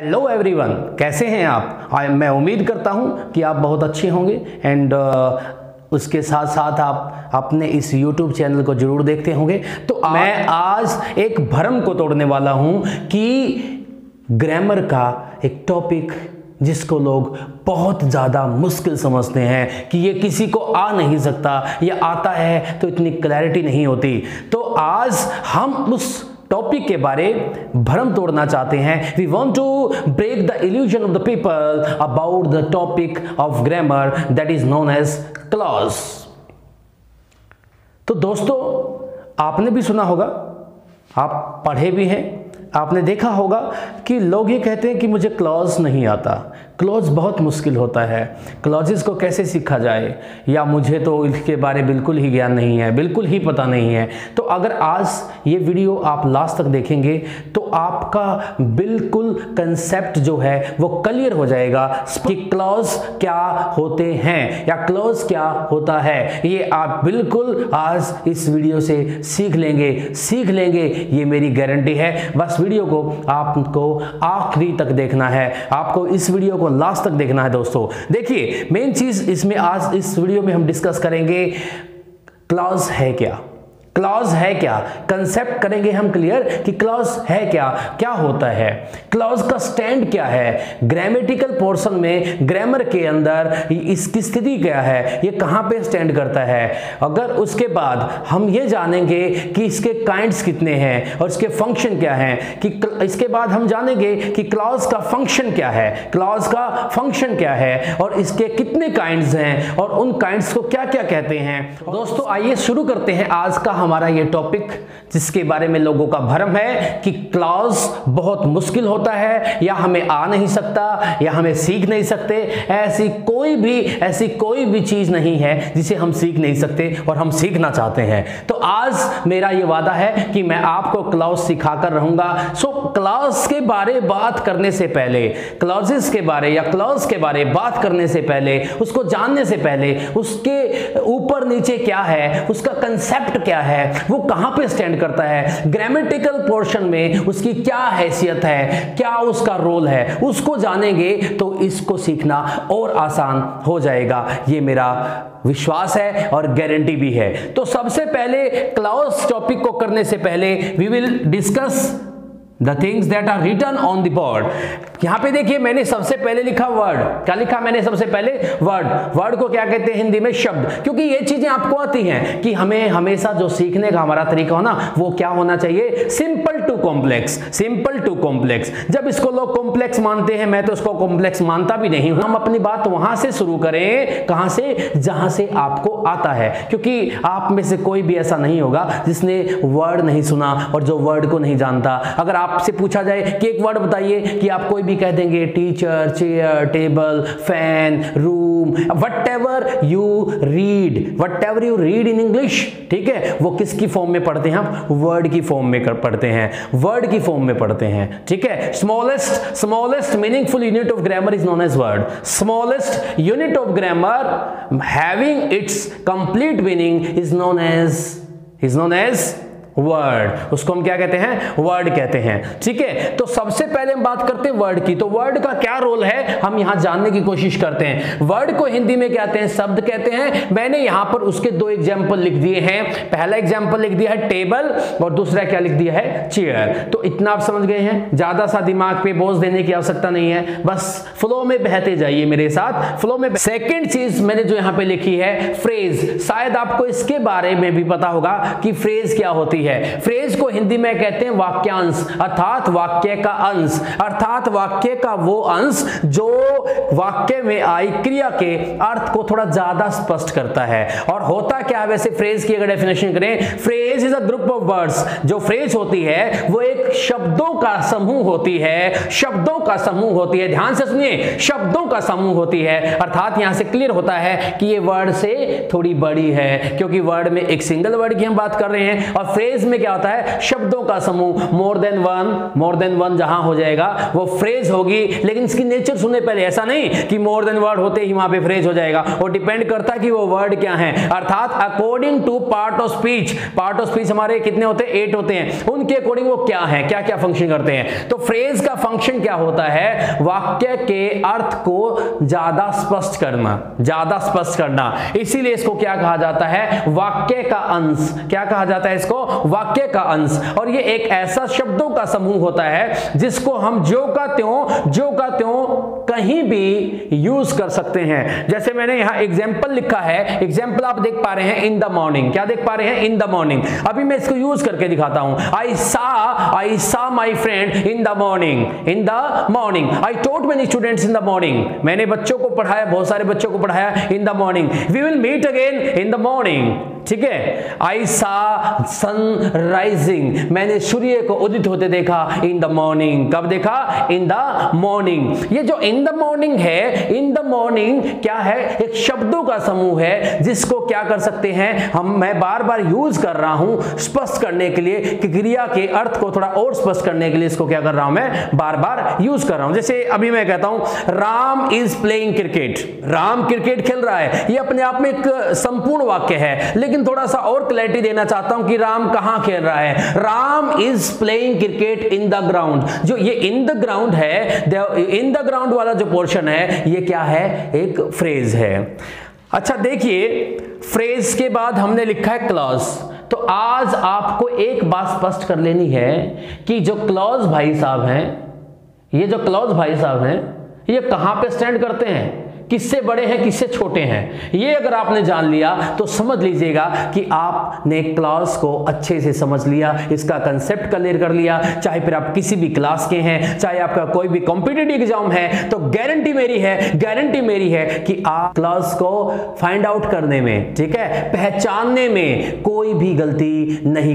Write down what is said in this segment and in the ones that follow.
Hello everyone, कैसे हैं आप? मैं उम्मीद करता हूं कि आप बहुत अच्छे होंगे एंड उसके साथ साथ आप अपने इस YouTube चैनल को जरूर देखते होंगे। तो मैं आज एक भ्रम को तोड़ने वाला हूं कि ग्रामर का एक टॉपिक जिसको लोग बहुत ज़्यादा मुश्किल समझते हैं कि ये किसी को आ नहीं सकता, या आता है तो इतनी क्लैरिटी नहीं होती। तो आज हम उस टॉपिक के बारे भ्रम तोड़ना चाहते हैं। We want to break the illusion of the people about the topic of grammar that is known as clause. तो दोस्तों, आपने भी सुना होगा, आप पढ़े भी हैं, आपने देखा होगा कि लोग ये कहते हैं कि मुझे क्लॉज नहीं आता, क्लॉज बहुत मुश्किल होता है, क्लॉजेस को कैसे सीखा जाए, या मुझे तो इसके बारे बिल्कुल ही ज्ञान नहीं है, बिल्कुल ही पता नहीं है। तो अगर आज ये वीडियो आप लास्ट तक देखेंगे तो आपका बिल्कुल कंसेप्ट जो है वो क्लियर हो जाएगा कि क्लॉज क्या होते हैं या क्लॉज क्या होता है। ये आप बिल्कुल आज इस वीडियो से सीख लेंगे, ये मेरी गारंटी है। बस वीडियो को आपको आखिरी तक देखना है, आपको इस वीडियो को लास्ट तक देखना है। दोस्तों देखिए, मेन चीज इसमें आज इस वीडियो में हम डिस्कस करेंगे क्लॉज है क्या, क्लॉज है क्या, कंसेप्ट करेंगे हम क्लियर कि क्लॉज है क्या, क्या होता है, क्लॉज का स्टैंड क्या है, ग्रामेटिकल पोर्शन में ग्रामर के अंदर इसकी स्थिति क्या है, ये कहां पे स्टैंड करता है। अगर उसके बाद हम ये जानेंगे कि इसके काइंड्स कितने हैं और इसके फंक्शन क्या हैं, कि इसके बाद हम जानेंगे कि क्लॉज का फंक्शन क्या है, क्लॉज का फंक्शन क्या है और इसके कितने काइंड्स हैं और उन काइंड्स को क्या क्या कहते हैं। दोस्तों आइए शुरू करते हैं आज का हमारा ये टॉपिक, जिसके बारे में लोगों का भ्रम है कि क्लॉज बहुत मुश्किल होता है, या हमें आ नहीं सकता, या हमें सीख नहीं सकते। ऐसी कोई भी चीज नहीं है जिसे हम सीख नहीं सकते और हम सीखना चाहते हैं। तो आज मेरा ये वादा है कि मैं आपको क्लॉज सिखाकर रहूंगा। सो क्लॉज के बारे बात करने से पहले, क्लॉजेस के बारे या क्लॉज के बारे बात करने से पहले, उसको जानने से पहले, उसके ऊपर नीचे क्या है, उसका कंसेप्ट क्या है, वो कहां पे स्टैंड करता है, ग्रामेटिकल पोर्शन में उसकी क्या हैसियत है, क्या उसका रोल है, उसको जानेंगे तो इसको सीखना और आसान हो जाएगा। ये मेरा विश्वास है और गारंटी भी है। तो सबसे पहले क्लॉज टॉपिक को करने से पहले we will discuss The things that are written on the board। यहां पे देखिए, मैंने सबसे पहले लिखा वर्ड। क्या लिखा मैंने सबसे पहले? वर्ड। वर्ड को क्या कहते हैं हिंदी में? शब्द। क्योंकि ये चीजें आपको आती हैं कि हमें हमेशा जो सीखने का हमारा तरीका हो ना, वो क्या होना चाहिए? Simple to complex, simple to complex. जब इसको लोग कॉम्प्लेक्स मानते हैं, मैं तो इसको कॉम्प्लेक्स मानता भी नहीं हूं। हम अपनी बात वहां से शुरू करें, कहां से? जहां से आपको आता है, क्योंकि आप में से कोई भी ऐसा नहीं होगा जिसने वर्ड नहीं सुना और जो वर्ड को नहीं जानता। अगर आपसे पूछा जाए कि एक वर्ड बताइए, कि आप कोई भी कह देंगे, teacher, chair, table, fan, room, whatever you read in English, ठीक है, वो किसकी फॉर्म में पढ़ते हैं? आप वर्ड की फॉर्म में पढ़ते हैं, वर्ड की फॉर्म में पढ़ते हैं, ठीक है। Smallest meaningful unit of grammar is known as word. Smallest unit of grammar having its complete meaning is known as word. उसको हम क्या कहते हैं? वर्ड कहते हैं, ठीक है। तो सबसे पहले हम बात करते हैं वर्ड की। तो वर्ड का क्या रोल है, हम यहां जानने की कोशिश करते हैं। वर्ड को हिंदी में कहते हैं, शब्द कहते हैं। मैंने यहां पर उसके दो एग्जाम्पल लिख दिए हैं। पहला एग्जाम्पल लिख दिया है टेबल, और दूसरा क्या लिख दिया है? चेयर। तो इतना आप समझ गए हैं, ज्यादा सा दिमाग पे बोझ देने की आवश्यकता नहीं है, बस फ्लो में बहते जाइए मेरे साथ, फ्लो में। सेकेंड चीज मैंने जो यहां पे लिखी है, फ्रेज। शायद आपको इसके बारे में भी पता होगा कि फ्रेज क्या होती है। फ्रेज को हिंदी में कहते हैं वाक्यांश, अर्थात वाक्य का अंश, अर्थात वाक्य का वो अंश जो वाक्य में आई क्रिया के अर्थ को थोड़ा ज्यादा स्पष्ट करता है। और होता क्या है वैसे फ्रेज की अगर डेफिनेशन करें, phrase is a group of words. जो फ्रेज होती है वो एक शब्दों का समूह होती है, शब्दों का समूह होती है। ध्यान से सुनिए, शब्दों का समूह होती है। अर्थात यहां से क्लियर होता है कि ये वर्ड से थोड़ी बड़ी है, क्योंकि वर्ड में एक सिंगल वर्ड की हम बात कर रहे हैं, और फ्रेज फ्रेज में क्या होता है, शब्दों का समूह, मोर देन वन जहां हो जाएगा वो फ्रेज होगी। लेकिन इसकी नेचर सुनने पहले, ऐसा नहीं कि मोर देन वर्ड होते ही वहां पे फ्रेज हो जाएगा, वो डिपेंड करता है कि वो वर्ड क्या है। अर्थात according to part of speech हमारे कितने होते हैं, 8 होते हैं, उनके अकॉर्डिंग वो क्या है, क्या क्या फंक्शन करते हैं। तो फ्रेज का फंक्शन क्या होता है, वाक्य के अर्थ को ज्यादा स्पष्ट करना, इसीलिए इसको क्या कहा जाता है, वाक्य का अंश। क्या कहा जाता है इसको, वाक्य का अंश। और ये एक ऐसा शब्दों का समूह होता है जिसको हम ज्यों का त्यों कहीं भी यूज कर सकते हैं। जैसे मैंने यहां एग्जाम्पल लिखा है, एग्जाम्पल आप देख पा रहे हैं, इन द मॉर्निंग। क्या देख पा रहे हैं, इन द मॉर्निंग। अभी मैं इसको यूज करके दिखाता हूं। I saw my friend in the morning. I taught many students in the morning. मैंने बच्चों को पढ़ाया, बहुत सारे बच्चों को पढ़ाया in the morning. We will meet again in the morning. ठीक है, आई सा सन राइजिंग। मैंने सूर्य को उदित होते देखा इन द मॉर्निंग। कब देखा, इन द मॉर्निंग। ये जो इन द मॉर्निंग है, इन द मॉर्निंग क्या है, एक शब्दों का समूह है जिसको क्या कर सकते हैं मैं बार बार यूज कर रहा हूं स्पष्ट करने के लिए, कि क्रिया के अर्थ को थोड़ा और स्पष्ट करने के लिए इसको क्या कर रहा हूं, मैं बार बार यूज कर रहा हूं। जैसे अभी मैं कहता हूं Ram is playing cricket. Ram cricket खेल रहा है, ये अपने आप में एक संपूर्ण वाक्य है, लेकिन थोड़ा सा और क्लैरिटी देना चाहता हूं कि राम कहां खेल रहा है। Ram is playing cricket in the ground. जो ये इन द ग्राउंड है, इन द ग्राउंड वाला जो पोर्शन है, ये क्या है, एक फ्रेज है। अच्छा देखिए, फ्रेज के बाद हमने लिखा है क्लॉज। तो आज आपको एक बात स्पष्ट कर लेनी है कि जो क्लॉज भाई साहब हैं, ये जो क्लॉज भाई साहब हैं, ये कहां पे स्टैंड करते हैं, किससे बड़े हैं, किससे छोटे हैं। ये अगर आपने जान लिया तो समझ लीजिएगा कि आपने क्लास को अच्छे से समझ लिया, इसका कंसेप्ट क्लियर कर लिया। चाहे फिर आप किसी भी क्लास के हैं, चाहे आपका कोई भी कॉम्पिटिटिव एग्जाम है, तो गारंटी मेरी है कि आप क्लास को फाइंड आउट करने में, ठीक है, पहचानने में कोई भी गलती नहीं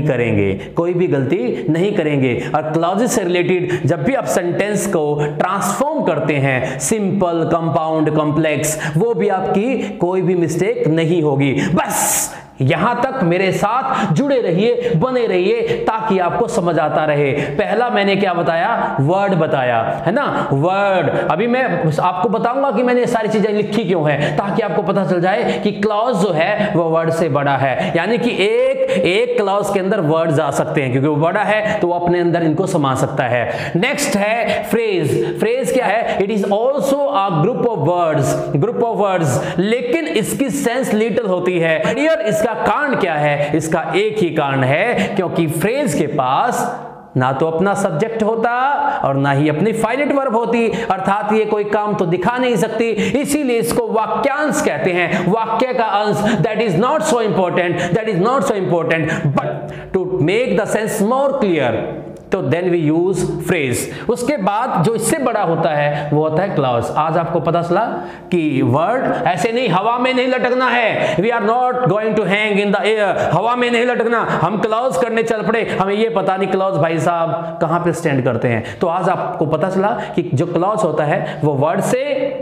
करेंगे। और क्लॉजेस से रिलेटेड जब भी आप सेंटेंस को ट्रांसफॉर्म करते हैं, सिंपल, कंपाउंड, कॉम्प्लेक्स, वो भी आपकी कोई भी मिस्टेक नहीं होगी। बस यहां तक मेरे साथ जुड़े रहिए, बने रहिए, ताकि आपको समझ आता रहे। पहला मैंने क्या बताया, वर्ड बताया, है ना, वर्ड। अभी मैं आपको बताऊंगा कि मैंने सारी चीजें लिखी क्यों है, ताकि आपको पता चल जाए कि क्लॉज जो है वो वर्ड से बड़ा है। यानी कि एक क्लॉज के अंदर वर्ड्स आ सकते हैं, क्योंकि वो बड़ा है तो वो अपने अंदर इनको समा सकता है। नेक्स्ट है फ्रेज। फ्रेज क्या है, it is also a group of words, लेकिन इसकी सेंस लिटिल होती है। इसका कारण क्या है, इसका एक ही कारण है, क्योंकि फ्रेज के पास ना तो अपना सब्जेक्ट होता और ना ही अपनी फाइनाइट वर्ब होती, अर्थात ये कोई काम तो दिखा नहीं सकती। इसीलिए इसको वाक्यांश कहते हैं, वाक्य का अंश। That is not so important, but to make the sense more clear, तो देन वी यूज फ्रेज। उसके बाद जो इससे बड़ा होता है वो होता है क्लॉज। आज आपको पता चला कि वर्ड ऐसे नहीं, हवा में नहीं लटकना है। We are not going to hang in the air, हवा में नहीं लटकना, हम क्लॉज करने चल पड़े, हमें ये पता नहीं क्लॉज भाई साहब कहां पे स्टैंड करते हैं। तो आज आपको पता चला कि जो क्लॉज होता है वो वर्ड से,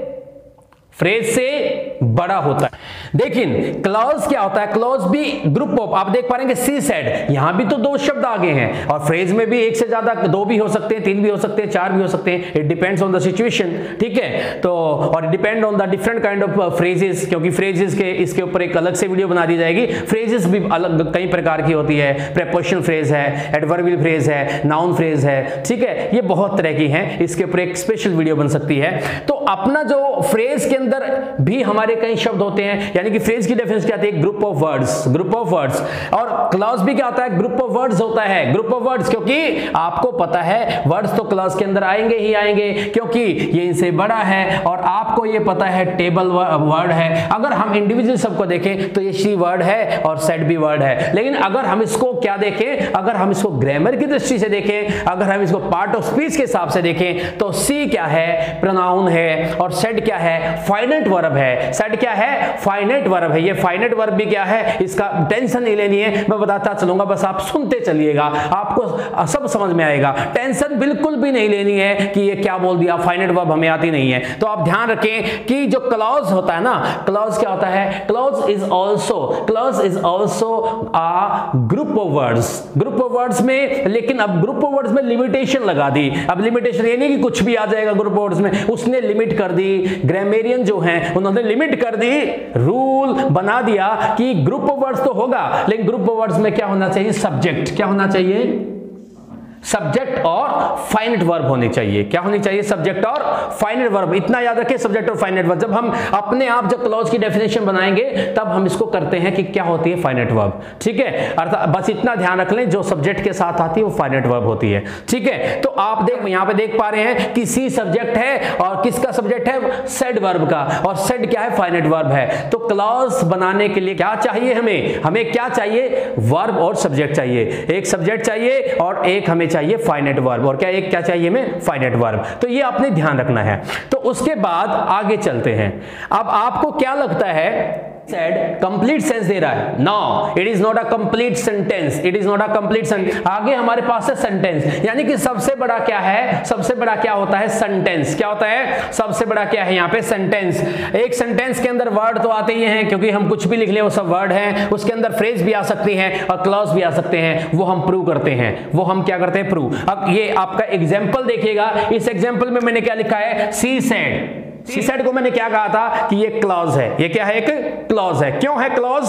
फ्रेज से बड़ा होता है। लेकिन क्लॉज क्या होता है, क्लॉज भी ग्रुप ऑफ, आप देख पा रहे हैं सी सेड, यहां भी तो 2 शब्द आगे हैं, और फ्रेज में भी एक से ज्यादा, 2 भी हो सकते हैं, 3 भी हो सकते हैं, 4 भी हो सकते हैं। It depends on the situation, ठीक है। तो और depend on the different kind of phrases, क्योंकि फ्रेजेस के इसके ऊपर एक अलग से वीडियो बना दी जाएगी। फ्रेजेस भी अलग कई प्रकार की होती है, प्रीपोजिशनल फ्रेज है, एडवर्बियल फ्रेज है, नाउन फ्रेज है, ठीक है, ये बहुत तरह की हैं, इसके ऊपर एक स्पेशल वीडियो बन सकती है। तो अपना जो फ्रेज के अंदर भी हमारे कई शब्द होते हैं, यानी कि फ्रेज की डेफिनेशन क्या आती है, ग्रुप ऑफ वर्ड्स। और क्लॉज भी क्या होता है, ग्रुप ऑफ वर्ड्स होता है, ग्रुप ऑफ वर्ड्स, क्योंकि आपको पता है वर्ड्स तो क्लॉज के अंदर आएंगे ही आएंगे, क्योंकि ये इनसे बड़ा है, और आपको ये पता है टेबल वर्ड है। अगर हम इंडिविजुअल सबको देखें तो ये शी वर्ड है और सेड भी वर्ड है, लेकिन अगर हम इसको क्या देखें, अगर हम इसको ग्रामर की दृष्टि से देखें, अगर हम इसको पार्ट ऑफ स्पीच के हिसाब से देखें, तो सी क्या है, प्रोनाउन है, और सेड क्या है, फाइनाइट वर्ब है। सेड क्या है? फाइनाइट वर्ब है। ये फाइनाइट वर्ब भी क्या है, इसका टेंशन नहीं लेनी है, मैं बताता चलूंगा, बस आप सुनते चलिएगा, आपको सब समझ में आएगा। टेंशन बिल्कुल भी नहीं लेनी है कि ये क्या बोल दिया, फाइनाइट वर्ब हमें आती नहीं है। तो आप ध्यान रखें कि जो क्लॉज होता है ना, क्लॉज क्या होता है? Clause is also a group of words. Group of words में, लेकिन अब ग्रुप ऑफ वर्ड्स में लिमिटेशन लगा दी। अब लिमिटेशन ये नहीं कि कुछ भी आ जाएगा ग्रुप ऑफ वर्ड्स में, उसने लिमिट कर दी। ग्रामेरियन जो हैं उन्होंने लिमिट कर दी, रूल बना दिया कि ग्रुप ऑफ वर्ड्स तो होगा, लेकिन ग्रुप ऑफ वर्ड्स में क्या होना चाहिए? सब्जेक्ट। क्या होना चाहिए? सब्जेक्ट और फाइनाइट वर्ब होनी चाहिए। क्या होनी चाहिए? सब्जेक्ट और फाइनाइट वर्ब। इतना याद रखिए, सब्जेक्ट और फाइनाइट वर्ब। जब हम अपने आप जब क्लॉज की डेफिनेशन बनाएंगे तब हम इसको करते हैं कि क्या होती है फाइनाइट वर्ब। ठीक है, अर्थात बस इतना ध्यान रख लें, जो सब्जेक्ट के साथ आती है वो फाइनाइट वर्ब होती है। ठीक है, तो आप यहां पे देख पा रहे हैं कि सी सब्जेक्ट है और किसका सब्जेक्ट है? सेड वर्ब का, और सेड क्या है? फाइनाइट वर्ब है। तो क्लॉज बनाने के लिए क्या चाहिए हमें क्या चाहिए? वर्ब और सब्जेक्ट चाहिए। एक सब्जेक्ट चाहिए और एक हमें चाहिए फाइनाइट वर्ब। और क्या चाहिए हमें? Finite verb. तो ये आपने ध्यान रखना है। तो उसके बाद आगे चलते हैं। अब आपको क्या लगता है? said कंप्लीट सेंस दे रहा है? No, it is not a complete sentence. It is not a complete sentence. आगे हमारे पास है सेंटेंस, यानी कि सबसे बड़ा क्या है? सबसे बड़ा क्या होता है? सेंटेंस। क्या होता है? सबसे बड़ा क्या है यहाँ पे? सेंटेंस। एक सेंटेंस के अंदर वर्ड तो आते ही हैं, क्योंकि हम कुछ भी लिख ले वो सब वर्ड हैं। उसके अंदर फ्रेज भी आ सकती है और क्लॉज भी आ सकते हैं, वो हम प्रूव करते हैं। वो हम क्या करते हैं? प्रूव। अब ये आपका एग्जाम्पल देखिएगा। इस एग्जाम्पल में मैंने क्या लिखा है? She said. सी सेड को मैंने क्या कहा था कि ये क्लॉज है। ये क्या है? एक क्लॉज है। क्यों है क्लॉज?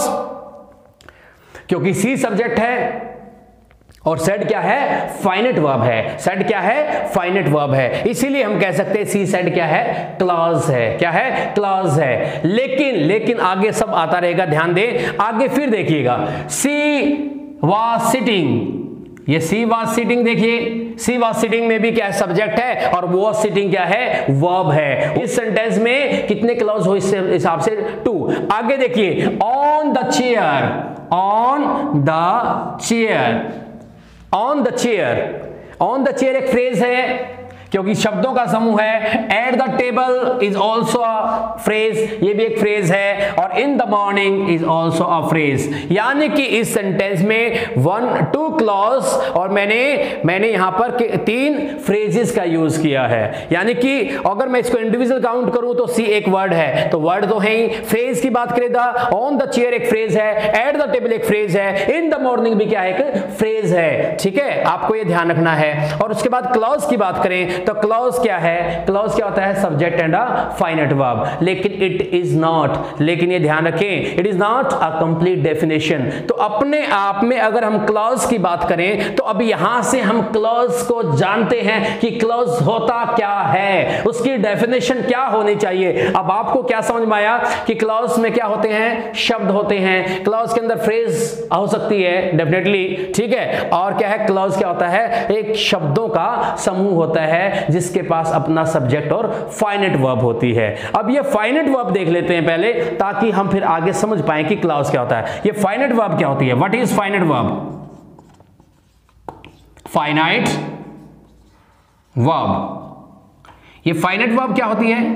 क्योंकि सी सब्जेक्ट है और सेड क्या है? फाइनाइट वर्ब है। सेड क्या है? फाइनाइट वर्ब है। इसीलिए हम कह सकते हैं सी सेड क्या है? क्लॉज है। क्या है? क्लॉज है। लेकिन आगे सब आता रहेगा, ध्यान दें। आगे फिर देखिएगा, सी वाज सिटिंग। ये सी वाज सिटिंग, देखिए सी वाज सिटिंग में भी क्या है? सब्जेक्ट है, और वाज सिटिंग क्या है? वर्ब है। इस सेंटेंस में कितने क्लॉज हो इस हिसाब से? 2। आगे देखिए, on the chair. On the chair. On the chair. On the chair एक फ्रेज है, क्योंकि शब्दों का समूह है। At the table is also a phrase, ये भी एक फ्रेज है। और in the morning is also a phrase. यानी कि इस सेंटेंस में 1-2 क्लॉज और मैंने यहां पर 3 फ्रेजेस का यूज किया है। यानी कि अगर मैं इसको इंडिविजुअल काउंट करूं तो सी एक वर्ड है, तो वर्ड तो है ही। फ्रेज की बात करें तो ऑन द चेयर एक फ्रेज है, एट द टेबल एक फ्रेज है, इन द मॉर्निंग भी क्या है? एक फ्रेज है। ठीक है, आपको ये ध्यान रखना है। और उसके बाद क्लॉज की बात करें तो क्लॉज क्या है? क्लॉज क्या होता है? Subject and a finite verb. लेकिन इट इज नॉट, लेकिन ये ध्यान रखें, it is not a complete definition. तो अपने आप में अगर हम क्लॉज की बात करें तो अब यहां से हम क्लॉज को जानते हैं कि क्लॉज होता क्या है, उसकी डेफिनेशन क्या होनी चाहिए। अब आपको क्या समझ में आया कि क्लॉज में क्या होते हैं? शब्द होते हैं। क्लॉज के अंदर फ्रेज हो सकती है डेफिनेटली, ठीक है। और क्या है? क्लॉज क्या होता है? एक शब्दों का समूह होता है जिसके पास अपना सब्जेक्ट और फाइनाइट वर्ब होती है। अब ये फाइनाइट वर्ब देख लेते हैं पहले, ताकि हम फिर आगे समझ पाएं कि क्लॉज क्या होता है। ये फाइनाइट वर्ब क्या होती है? What is finite verb? Finite verb, ये फाइनाइट वर्ब क्या होती है?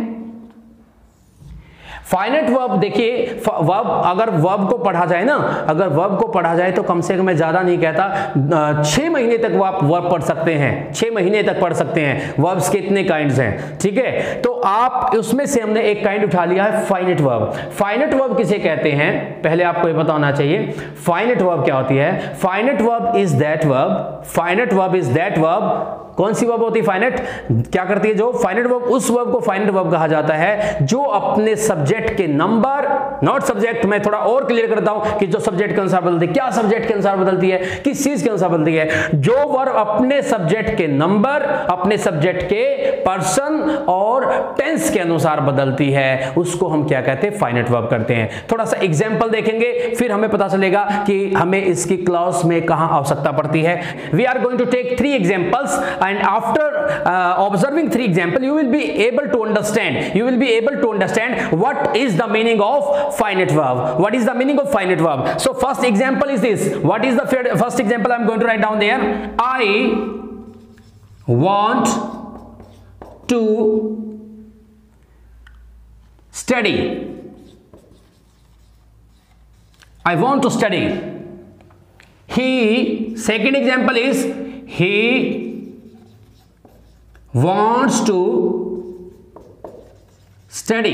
फाइनाइट वर्ब, देखिए वर्ब, अगर वर्ब को पढ़ा जाए ना, अगर वर्ब को पढ़ा जाए तो कम से कम, मैं ज्यादा नहीं कहता, 6 महीने तक वो आप वर्ब पढ़ सकते हैं। 6 महीने तक पढ़ सकते हैं। वर्ब्स के इतने काइंड्स हैं, ठीक है। तो आप उसमें से हमने एक काइंड उठा लिया है, फाइनाइट वर्ब। फाइनाइट वर्ब किसे कहते हैं? पहले आपको ये पता होना चाहिए फाइनाइट वर्ब क्या होती है। Finite verb is that verb, finite verb is that verb. कौन सी वर्ब होती है? फाइनाइट। क्या करती है? जो फाइनाइट वर्ब, उस वर्ब को फाइनाइट वर्ब कहा जाता है जो अपने सब्जेक्ट के नंबर, नॉट सब्जेक्ट, मैं थोड़ा और क्लियर करता हूं कि जो सब्जेक्ट के अनुसार बदलती है। क्या सब्जेक्ट के अनुसार बदलती है? किस चीज के अनुसार बदलती है? जो वर्ब अपने सब्जेक्ट के नंबर, अपने सब्जेक्ट के पर्सन और टेंस के अनुसार बदलती है, उसको हम क्या कहते हैं? फाइनाइट वर्ब करते हैं। थोड़ा सा एग्जांपल देखेंगे, फिर हमें पता चलेगा कि हमें इसकी क्लॉज में कहां आवश्यकता पड़ती है। We are going to take 3 examples and after observing 3 examples you will be able to understand what is the meaning of finite verb. What is the meaning of finite verb? So first example is this. What is the first example? I'm going to write down there. I want to study. I want to study. He, second example is he wants to study.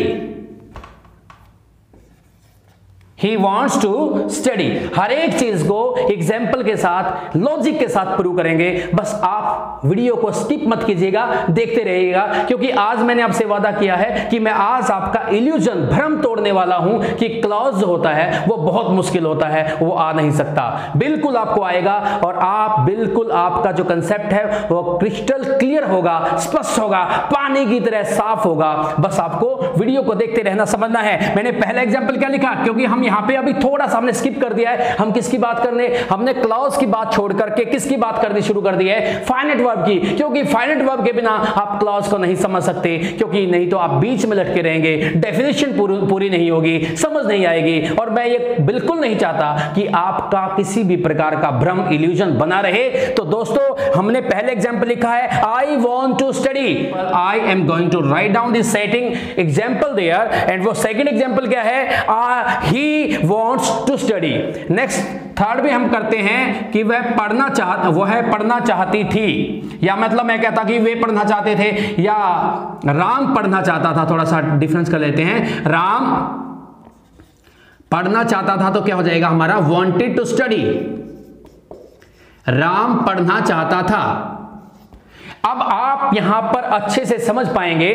He wants to study. हर एक चीज को example के साथ, logic के साथ prove करेंगे। बस आप वीडियो को स्किप मत कीजिएगा, देखते रहिएगा, क्योंकि आज मैंने आपसे वादा किया है कि मैं आज आपका इल्यूजन, भ्रम तोड़ने वाला हूं कि क्लॉज जो होता है वो बहुत मुश्किल होता है, वो आ नहीं सकता। बिल्कुल आपको आएगा और आप बिल्कुल, आपका जो कंसेप्ट है वो क्रिस्टल क्लियर होगा, स्पष्ट होगा, पानी की तरह साफ होगा। बस आपको वीडियो को देखते रहना, समझना है। मैंने पहला एग्जाम्पल क्या लिखा, क्योंकि हम यहां पे अभी थोड़ा सा हमने स्किप कर दिया है। हम किसकी बात करने, हमने क्लॉज की बात छोड़ करके किसकी बात करनी शुरू कर दी है, फाइनाइट वर्ब की। क्योंकि फाइनाइट वर्ब के बिना आप क्लॉज को नहीं समझ सकते, क्योंकि नहीं तो आप बीच में लटके रहेंगे, डेफिनेशन पूरी नहीं होगी, समझ नहीं आएगी। और मैं ये बिल्कुल नहीं चाहता कि आपका किसी भी प्रकार का भ्रम, इल्यूजन बना रहे। तो दोस्तों, हमने पहले एग्जाम्पल लिखा है I want to study. I am going to write down this setting example there, and वो सेकेंड एग्जाम्पल क्या है, he wants to study। Next, third भी हम करते हैं कि वह पढ़ना चाहती थी, या मतलब मैं कहता कि वे पढ़ना चाहते थे, या राम पढ़ना चाहता था। थोड़ा सा डिफरेंस कर लेते हैं, राम पढ़ना चाहता था तो क्या हो जाएगा हमारा, wanted to study। राम पढ़ना चाहता था। अब आप यहां पर अच्छे से समझ पाएंगे।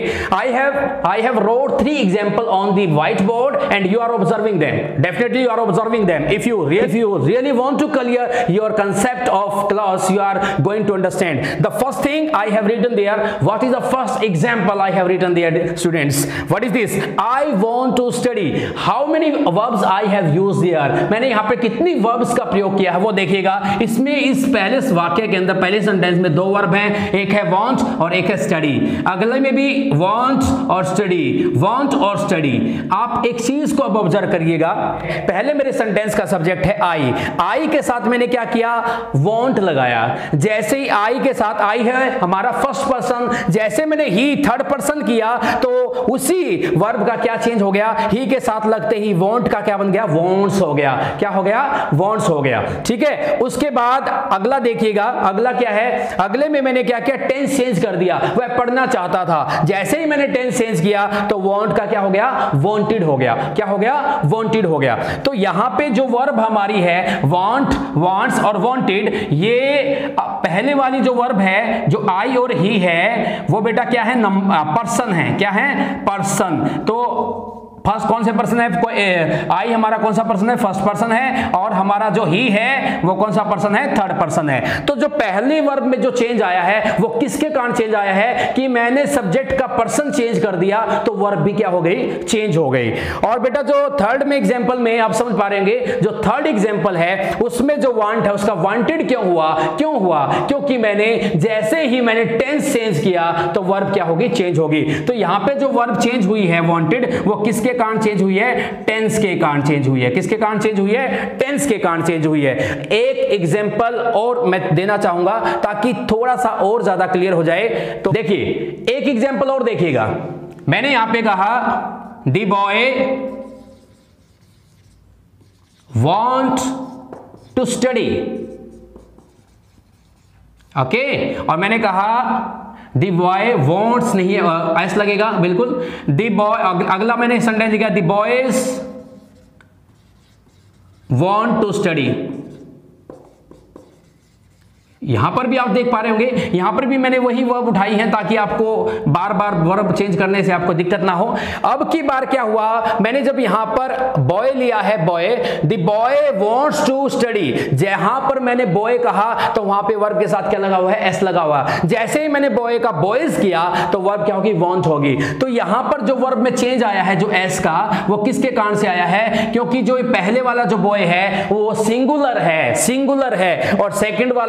I have wrote 3 example on the whiteboard and you are observing them. Definitely you are observing them. If you really want to clear your concept of clause, you are going to understand. The first thing I have written there, what is the first example I have written there, students? What is this? I want to study. How many verbs I have used there? मैंने यहां पे कितनी verbs का प्रयोग किया है वो देखिएगा। इसमें इस पहले वाक्य के अंदर, पहले सेंटेंस में 2 वर्ब हैं, एक है want और एक है study। अगले में भी want और study। आप एक चीज को अब ऑब्जर्व करिएगा। पहले मेरे सेंटेंस का सब्जेक्ट है आई के साथ मैंने क्या किया, want लगाया। जैसे ही आई के साथ, आई है हमारा फर्स्ट पर्सन, जैसे मैंने ही थर्ड पर्सन किया तो उसी वर्ब का क्या चेंज हो गया, ही के साथ लगते ही want का क्या बन गया, wants हो गया। क्या हो गया, wants हो गया। ठीक है, उसके बाद अगला देखिएगा, अगला क्या है, अगले में मैंने क्या किया, टेंस चेंज कर दिया। वह पढ़ना चाहता था, जैसे ही मैंने टेंस चेंज किया तो want का क्या हो गया, wanted हो गया। क्या हो गया, wanted हो गया। तो यहां पे जो वर्ब हमारी है want, wants और wanted, ये पहले वाली जो वर्ब है, जो आई और ही है, वो बेटा क्या है, पर्सन है। क्या है, पर्सन। तो फर्स्ट कौन से पर्सन है, आई हमारा कौन सा पर्सन है, फर्स्ट पर्सन है, और हमारा जो ही है वो कौन सा पर्सन है, थर्ड पर्सन है। तो जो पहली वर्ब में जो चेंज आया है वो किसके कारण चेंज आया है, कि मैंने सब्जेक्ट का पर्सन चेंज कर दिया तो वर्ब भी क्या हो गई, चेंज हो गई। और बेटा जो थर्ड में एग्जांपल में आप समझ पा रहे हैं, जो थर्ड एग्जांपल है उसमें जो वांट है उसका वांटेड क्यों हुआ, क्योंकि मैंने जैसे ही मैंने टेंस चेंज किया तो वर्ब क्या होगी, चेंज होगी। तो यहां पे जो वर्ब चेंज हुई है वांटेड, वो किसके कारण चेंज हुई है, टेंस के कारण चेंज हुई है। किसके कारण चेंज हुई है, टेंस के कारण चेंज हुई है। एक एग्जांपल और मैं देना चाहूंगा ताकि थोड़ा सा और ज्यादा क्लियर हो जाए। तो देखिए, एक एग्जांपल और देखिएगा। मैंने यहां पे कहा the boy want to study. Okay, और मैंने कहा द बॉय वॉन्ट्स नहीं है, ऐसा लगेगा बिल्कुल। द बॉय, अगला मैंने सेंटेंस लिखा the boys want to study. यहां पर भी आप देख पा रहे होंगे, यहां पर भी मैंने वही वर्ब उठाई है ताकि आपको बार बार वर्ब चेंज करने से आपको दिक्कत ना हो। अब की बार क्या हुआ, मैंने जब यहां पर बॉय लिया है, boy, the boy wants to study, जहां पर मैंने बॉय कहा तो वहां पे वर्ब के साथ क्या लगा हुआ है, एस लगा हुआ। जैसे ही मैंने बॉय का बॉयज किया तो वर्ब क्या होगी, वांट होगी। तो यहां पर जो वर्ब में चेंज आया है, जो एस का, वो किसके कारण से आया है, क्योंकि जो पहले वाला जो बॉय है वो सिंगुलर है, और सेकेंड वाला जो बॉय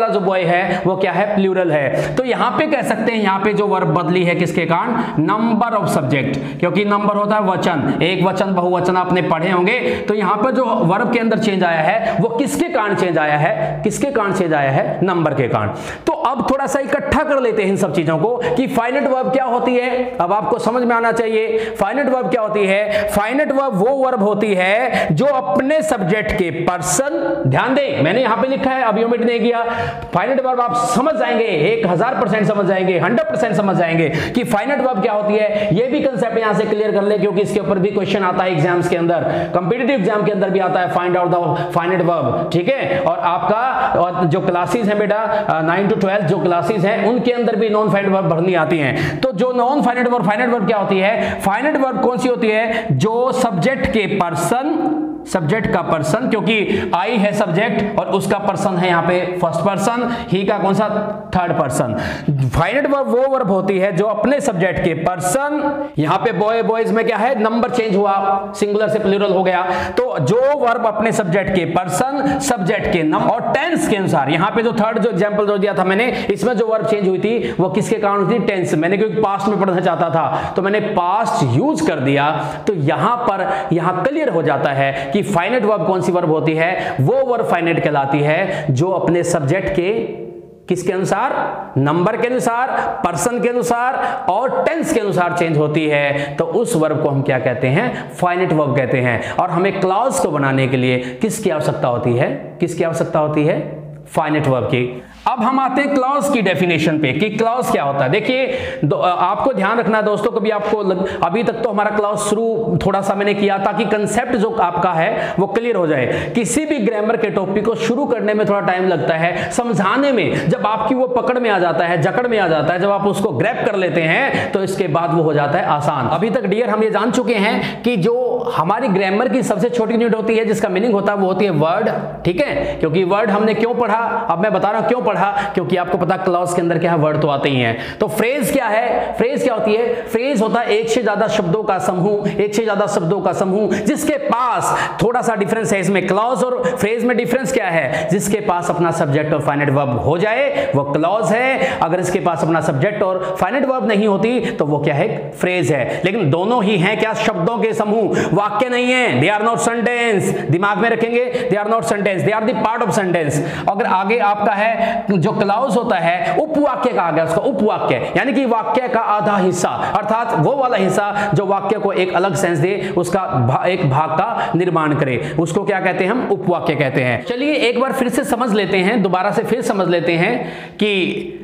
आई है वो क्या है, प्लूरल है। तो यहां पे कह सकते हैं, यहां पे जो वर्ब बदली है किसके कारण, नंबर ऑफ सब्जेक्ट, क्योंकि नंबर होता है वचन, एक वचन बहुवचन आपने पढ़े होंगे। तो यहां पर जो वर्ब के अंदर चेंज आया है वो किसके कारण चेंज आया है, किसके कारण चेंज आया है, नंबर के कारण। तो अब थोड़ा सा इकट्ठा कर लेते हैं इन सब चीजों को कि फाइनाइट वर्ब क्या होती है। अब आपको समझ में आना चाहिए फाइनाइट वर्ब क्या होती है। फाइनाइट वर्ब वो वर्ब होती है जो अपने सब्जेक्ट के पर्सन, ध्यान दें मैंने यहां पे लिखा है, अभी ओमिट नहीं किया। फाइनाइट वर्ब आप समझ जाएंगे, 1000% समझ जाएंगे, 100% समझ जाएंगे कि फाइनाइट वर्ब क्या होती है। ये भी कंसेप्ट यहां से क्लियर कर ले, क्योंकि इसके ऊपर भी क्वेश्चन आता है एग्जाम्स के अंदर, कॉम्पिटिटिव एग्जाम के अंदर भी आता है, find out the finite verb, ठीक है। और आपका और जो क्लासेस हैं बेटा 9 to 12 जो क्लासेस हैं उनके अंदर भी नॉन फाइनाइट वर्ब भरनी आती हैं। तो जो non finite verb, finite verb क्या होती है, फाइनाइट वर्ब कौन सी होती है, जो सब्जेक्ट के पर्सन, सब्जेक्ट का पर्सन, क्योंकि आई है सब्जेक्ट और उसका पर्सन है यहां पे फर्स्ट पर्सन, ही का कौन सा, थर्ड पर्सन। फाइनाइट वर्ब वो वर्ब होती है जो अपने सब्जेक्ट के पर्सन, यहां पे बॉय बॉयज में क्या है, नंबर चेंज हुआ, सिंगुलर से प्लूरल हो गया। तो जो वर्ब अपने सब्जेक्ट के पर्सन, सब्जेक्ट के नाम और टेंस के अनुसार, यहां पे जो थर्ड जो एग्जांपल जो दिया था मैंने, इसमें जो वर्ब चेंज हुई थी वो किसके कारण हुई थी, टेंस। मैंने क्योंकि पास्ट में पढ़ना चाहता था तो मैंने पास्ट यूज कर दिया। तो यहां पर यहां क्लियर हो जाता है कि फाइनाइट वर्ब कौन सी वर्ब होती है, वो वर्ब फाइनाइट कहलाती है जो अपने सब्जेक्ट के किसके अनुसार, नंबर के अनुसार, पर्सन के अनुसार और टेंस के अनुसार चेंज होती है। तो उस वर्ब को हम क्या कहते हैं, फाइनाइट वर्ब कहते हैं। और हमें क्लॉज को बनाने के लिए किसकी आवश्यकता होती है, किसकी आवश्यकता होती है, फाइनाइट वर्ब की। अब हम आते हैं क्लॉज की डेफिनेशन पे कि क्लॉज क्या होता है। देखिए आपको ध्यान रखना है दोस्तों, कभी आपको अभी तक तो हमारा क्लॉज शुरू थोड़ा सा मैंने किया ताकि कंसेप्ट जो आपका है वो क्लियर हो जाए। किसी भी ग्रामर के टॉपिक को शुरू करने में थोड़ा टाइम लगता है, समझाने में जब आपकी वो पकड़ में आ जाता है, जकड़ में आ जाता है, जब आप उसको ग्रैब कर लेते हैं तो इसके बाद वो हो जाता है आसान। अभी तक डियर हम ये जान चुके हैं कि जो हमारी ग्रामर की सबसे छोटी यूनिट होती है जिसका मीनिंग होता है वो होती है वर्ड, ठीक है। क्योंकि वर्ड हमने क्यों पढ़ा, अब मैं बता रहा हूं क्यों पढ़ा, क्योंकि आपको पता क्लॉज के अंदर क्या है, वर्ड तो आते ही हैं। तो फ्रेज क्या है, फ्रेज क्या होती है, फ्रेज होता है एक से ज्यादा शब्दों का समूह, एक से ज्यादा शब्दों का समूह जिसके पास थोड़ा सा डिफरेंस है। इसमें क्लॉज और फ्रेज में डिफरेंस क्या है, जिसके पास अपना सब्जेक्ट और फाइनाइट वर्ब हो जाए वो क्लॉज है, अगर इसके पास अपना सब्जेक्ट और फाइनाइट वर्ब नहीं होती तो वो क्या है, फ्रेज है। लेकिन दोनों ही हैं क्या, शब्दों के समूह, वाक्य नहीं है। दे आर नॉट सेंटेंस, दिमाग में रखेंगे, they are not sentence, they are the part of sentence. अगर आगे आपका है जो क्लॉज होता है उपवाक्य का आ गया, उसका उपवाक्य यानी कि वाक्य का आधा हिस्सा, अर्थात वो वाला हिस्सा जो वाक्य को एक अलग सेंस दे, उसका एक भाग का निर्माण करे, उसको क्या कहते हैं, हम उपवाक्य कहते हैं। चलिए एक बार फिर से समझ लेते हैं, दोबारा से फिर समझ लेते हैं कि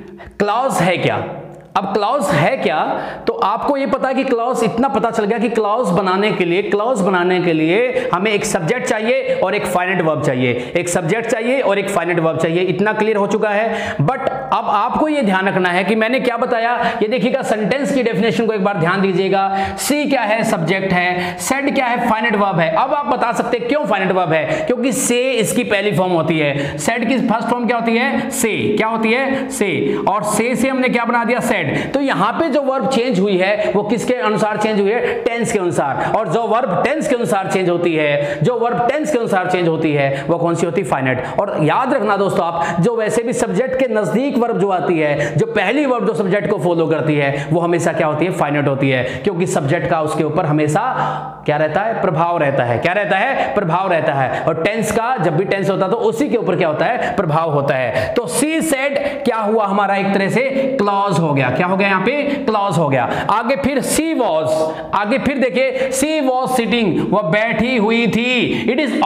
क्लॉज है क्या। अब क्लॉज है क्या, तो आपको ये पता है कि क्लॉज, इतना पता चल गया कि क्लॉज बनाने के लिए, क्लॉज बनाने के लिए हमें एक सब्जेक्ट चाहिए और एक फाइनाइट वर्ब चाहिए, एक सब्जेक्ट चाहिए और एक फाइनाइट वर्ब चाहिए, इतना क्लियर हो चुका है। बट अब आपको ये ध्यान रखना है कि मैंने क्या बताया, ये देखिएगा सेंटेंस की डेफिनेशन को एक बार ध्यान दीजिएगा। सी क्या है, सब्जेक्ट है, सेड क्या है, फाइनाइट वर्ब है। अब आप बता सकते हैं क्यों फाइनाइट वर्ब है, क्योंकि से इसकी पहली फॉर्म होती है, सेड की फर्स्ट फॉर्म क्या होती है, से, क्या होती है, से, और से हमने क्या बना दिया, सेड। तो यहां पे जो वर्ब चेंज हुई है वो किसके अनुसार चेंज हुई है, टेंस के अनुसार। और जो वर्ब टेंस के अनुसार चेंज होती है, जो वर्ब टेंस के अनुसार चेंज होती है वो कौन सी होती है, फाइनाइट। और याद रखना दोस्तों आप, जो वैसे भी सब्जेक्ट के नजदीक वर्ब जो आती है, जो पहली वर्ब जो सब्जेक्ट को फॉलो करती है वो हमेशा क्या होती है, फाइनाइट होती है, क्योंकि सब्जेक्ट का उसके ऊपर हमेशा क्या रहता है, प्रभाव रहता है। क्या रहता है, प्रभाव रहता है। और टेंस का जब भी टेंस होता है तो उसी के ऊपर क्या होता है, प्रभाव होता है। तो सी सेड क्या हुआ हमारा, एक तरह से क्लॉज हो गया। क्या हो गया, यहां पे क्लॉज हो गया। आगे फिर सी वॉज, आगे फिर देखिए सी वॉज सिटिंग, वह बैठी हुई थी। It is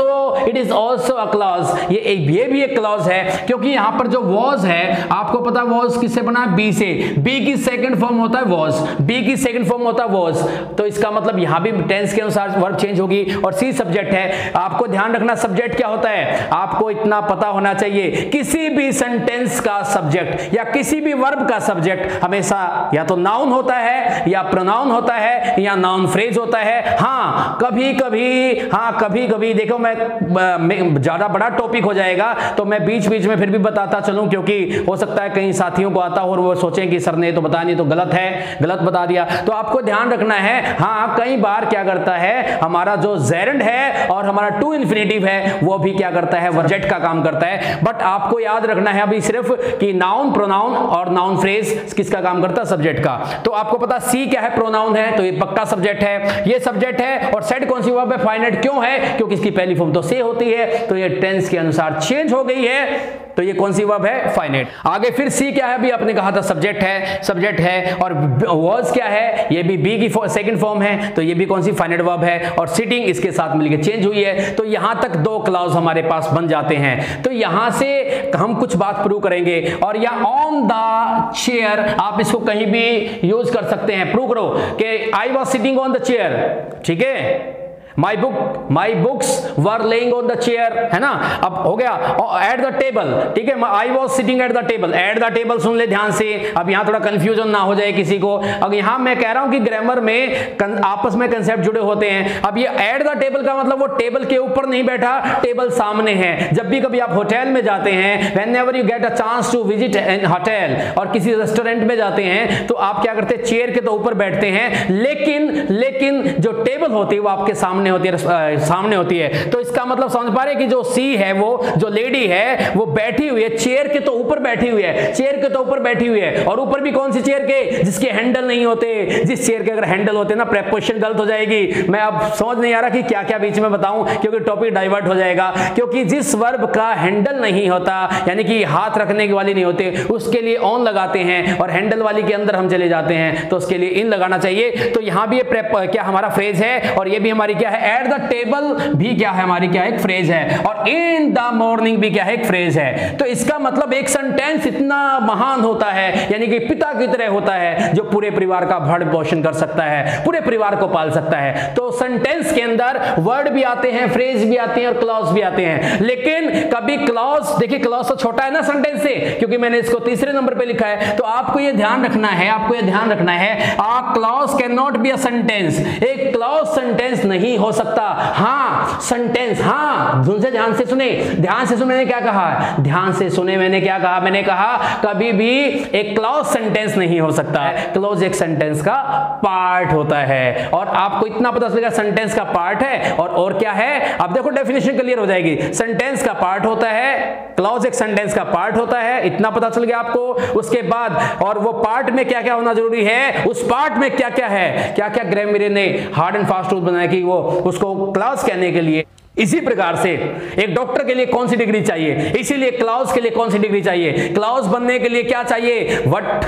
also a clause, ये भी एक क्लॉज है, क्योंकि यहां पर जो वॉज है आपको पता है वॉज किससे बना है, बी से। बी की सेकंड फॉर्म होता है वॉज, बी की सेकंड फॉर्म होता है वॉज। तो इसका मतलब यहां भी टेंस के अनुसार वर्ब चेंज होगी। और सी सब्जेक्ट है, आपको ध्यान रखना सब्जेक्ट क्या होता है, आपको इतना पता होना चाहिए, किसी भी सेंटेंस का सब्जेक्ट या किसी भी वर्ब का सब्जेक्ट सब्जेक्ट हमेशा या तो नाउन होता है या प्रोनाउन होता है या नाउन फ्रेज होता है। हाँ कभी कभी देखो मैं ज्यादा बड़ा टॉपिक हो जाएगा तो मैं बीच बीच में फिर भी बताता चलूं, क्योंकि हो सकता है कई साथियों को आता हो और वो सोचें कि सर ने तो बता नहीं तो गलत है, गलत बता दिया। तो आपको ध्यान रखना है, हाँ कई बार क्या करता है हमारा जो जेरेंड है और हमारा टू इन्फिनेटिव है वो भी क्या करता है, वर्जेट का काम करता है। बट आपको याद रखना है अभी सिर्फ कि नाउन, प्रोनाउन और नाउन फ्रेज किसका काम करता है, सब्जेक्ट का। तो आपको पता सी क्या है, प्रोनाउन है, तो ये पक्का सब्जेक्ट है, ये सब्जेक्ट है। और सेड कौन सी वर्ब है, फाइनाइट। क्यों है, क्योंकि इसकी पहली फॉर्म तो से होती है, तो ये टेंस के अनुसार चेंज हो गई है, तो ये कौन सी वर्ब है, फाइनाइट। आगे फिर सी क्या है, अभी आपने कहा था सब्जेक्ट है। और वर्ड्स क्या है, ये भी बी की सेकंड फॉर्म है, तो ये भी कौन सी, फाइनाइट वर्ब है। और सिटिंग इसके साथ मिलकर चेंज हुई है, तो यहां तक दो क्लॉज हमारे पास बन जाते हैं। तो यहां से हम कुछ बात प्रूव करेंगे। और या ऑन द चेयर, आप इसको कहीं भी यूज कर सकते हैं। प्रूव करो कि I was sitting on the chair, ठीक है, my books were laying on the chair, है ना। अब हो गया एट द टेबल, ठीक है, I was sitting at the table. At the table सुन ले ध्यान से, अब यहां थोड़ा कंफ्यूजन ना हो जाए किसी को। अब यहां मैं कह रहा हूं कि ग्रामर में आपस में कंसेप्ट जुड़े होते हैं। अब ये एट द टेबल का मतलब वो टेबल के ऊपर नहीं बैठा, टेबल सामने है। जब भी कभी आप होटल में जाते हैं, whenever you get a chance to visit an hotel और किसी रेस्टोरेंट में जाते हैं, तो आप क्या करते हैं, चेयर के तो ऊपर बैठते हैं, लेकिन जो टेबल होती है वो आपके सामने होती है। तो इसका मतलब समझ पा रहे कि जो सी है, वो जो लेडी है वो बैठी हुई है, चेयर के तो ऊपर बैठी हुई है, चेयर के तो ऊपर बैठी हुई है। और ऊपर भी कौन सी चेयर के, जिसके हैंडल नहीं होते। जिस चेयर के अगर हैंडल होते ना, प्रेपोजिशन गलत हो जाएगी। मैं अब समझ नहीं आ रहा कि क्या क्या बीच में बताऊं, क्योंकि टॉपिक डाइवर्ट हो जाएगा। क्योंकि जिस वर्ब का हैंडल नहीं होता, यानी कि हाथ रखने वाली नहीं होते, उसके लिए ऑन लगाते हैं, और हैंडल वाली के अंदर हम चले जाते हैं तो उसके लिए इन लगाना चाहिए। तो यहां भी ये क्या हमारा फ्रेज है, और ये भी हमारी क्या है, एट द टेबल भी क्या है, हमारी क्या है, एक फ्रेज है। और इन द मॉर्निंग भी क्या है, एक फ्रेज है। तो इसका मतलब एक सेंटेंस इतना महान होता है, यानी कि पिता की तरह होता है, जो पूरे परिवार का भरण पोषण कर सकता है, पूरे परिवार को पाल सकता है। तो सेंटेंस के अंदर वर्ड भी आते हैं, फ्रेज भी आते हैं और क्लॉज भी आते हैं। लेकिन कभी क्लॉज, देखिए क्लॉज तो छोटा है ना सेंटेंस से, क्योंकि मैंने इसको तीसरे नंबर पे लिखा है। तो आपको ये ध्यान रखना है, a clause can not be a sentence. एक क्लॉज सेंटेंस नहीं हो सकता। हाँ सेंटेंस, हाँ ध्यान से सुने, मैंने क्या कहा, ध्यान से सुने, मैंने क्या कहा, मैंने कहा कभी भी एक क्लॉज सेंटेंस नहीं हो सकता है। क्लॉज एक सेंटेंस का पार्ट होता है, और आपको इतना पता चलेगा सेंटेंस का पार्ट है और क्या है। अब देखो डेफिनेशन क्लियर हो जाएगी। सेंटेंस का पार्ट होता है, क्लॉज एक सेंटेंस का पार्ट होता है, इतना पता चल गया आपको। उसके बाद और वो पार्ट में क्या क्या होना जरूरी है, उस पार्ट में क्या क्या है, क्या क्या ग्रामर ने हार्ड एंड फास्ट रूल बनाया कि वो उसको क्लॉज कहने के लिए। इसी प्रकार से एक डॉक्टर के लिए कौन सी डिग्री चाहिए, इसीलिए क्लॉज के लिए कौन सी डिग्री चाहिए, क्लॉज बनने के लिए क्या चाहिए,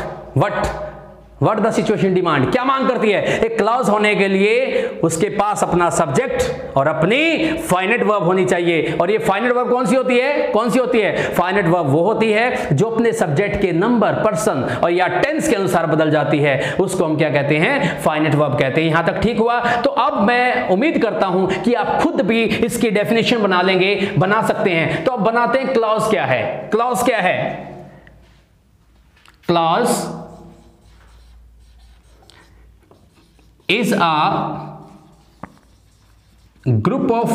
व्हाट द सिचुएशन डिमांड, क्या मांग करती है। एक क्लॉज होने के लिए उसके पास अपना सब्जेक्ट और अपनी फाइनाइट वर्ब होनी चाहिए। और ये फाइनाइट वर्ब कौन सी होती है, फाइनाइट वर्ब वो होती है जो अपने सब्जेक्ट के नंबर, पर्सन और या टेंस के अनुसार बदल जाती है, उसको हम क्या कहते हैं, फाइनाइट वर्ब कहते हैं। यहां तक ठीक हुआ। तो अब मैं उम्मीद करता हूं कि आप खुद भी इसकी डेफिनेशन बना सकते हैं। तो अब बनाते हैं, क्लॉज क्या है, clause is a group of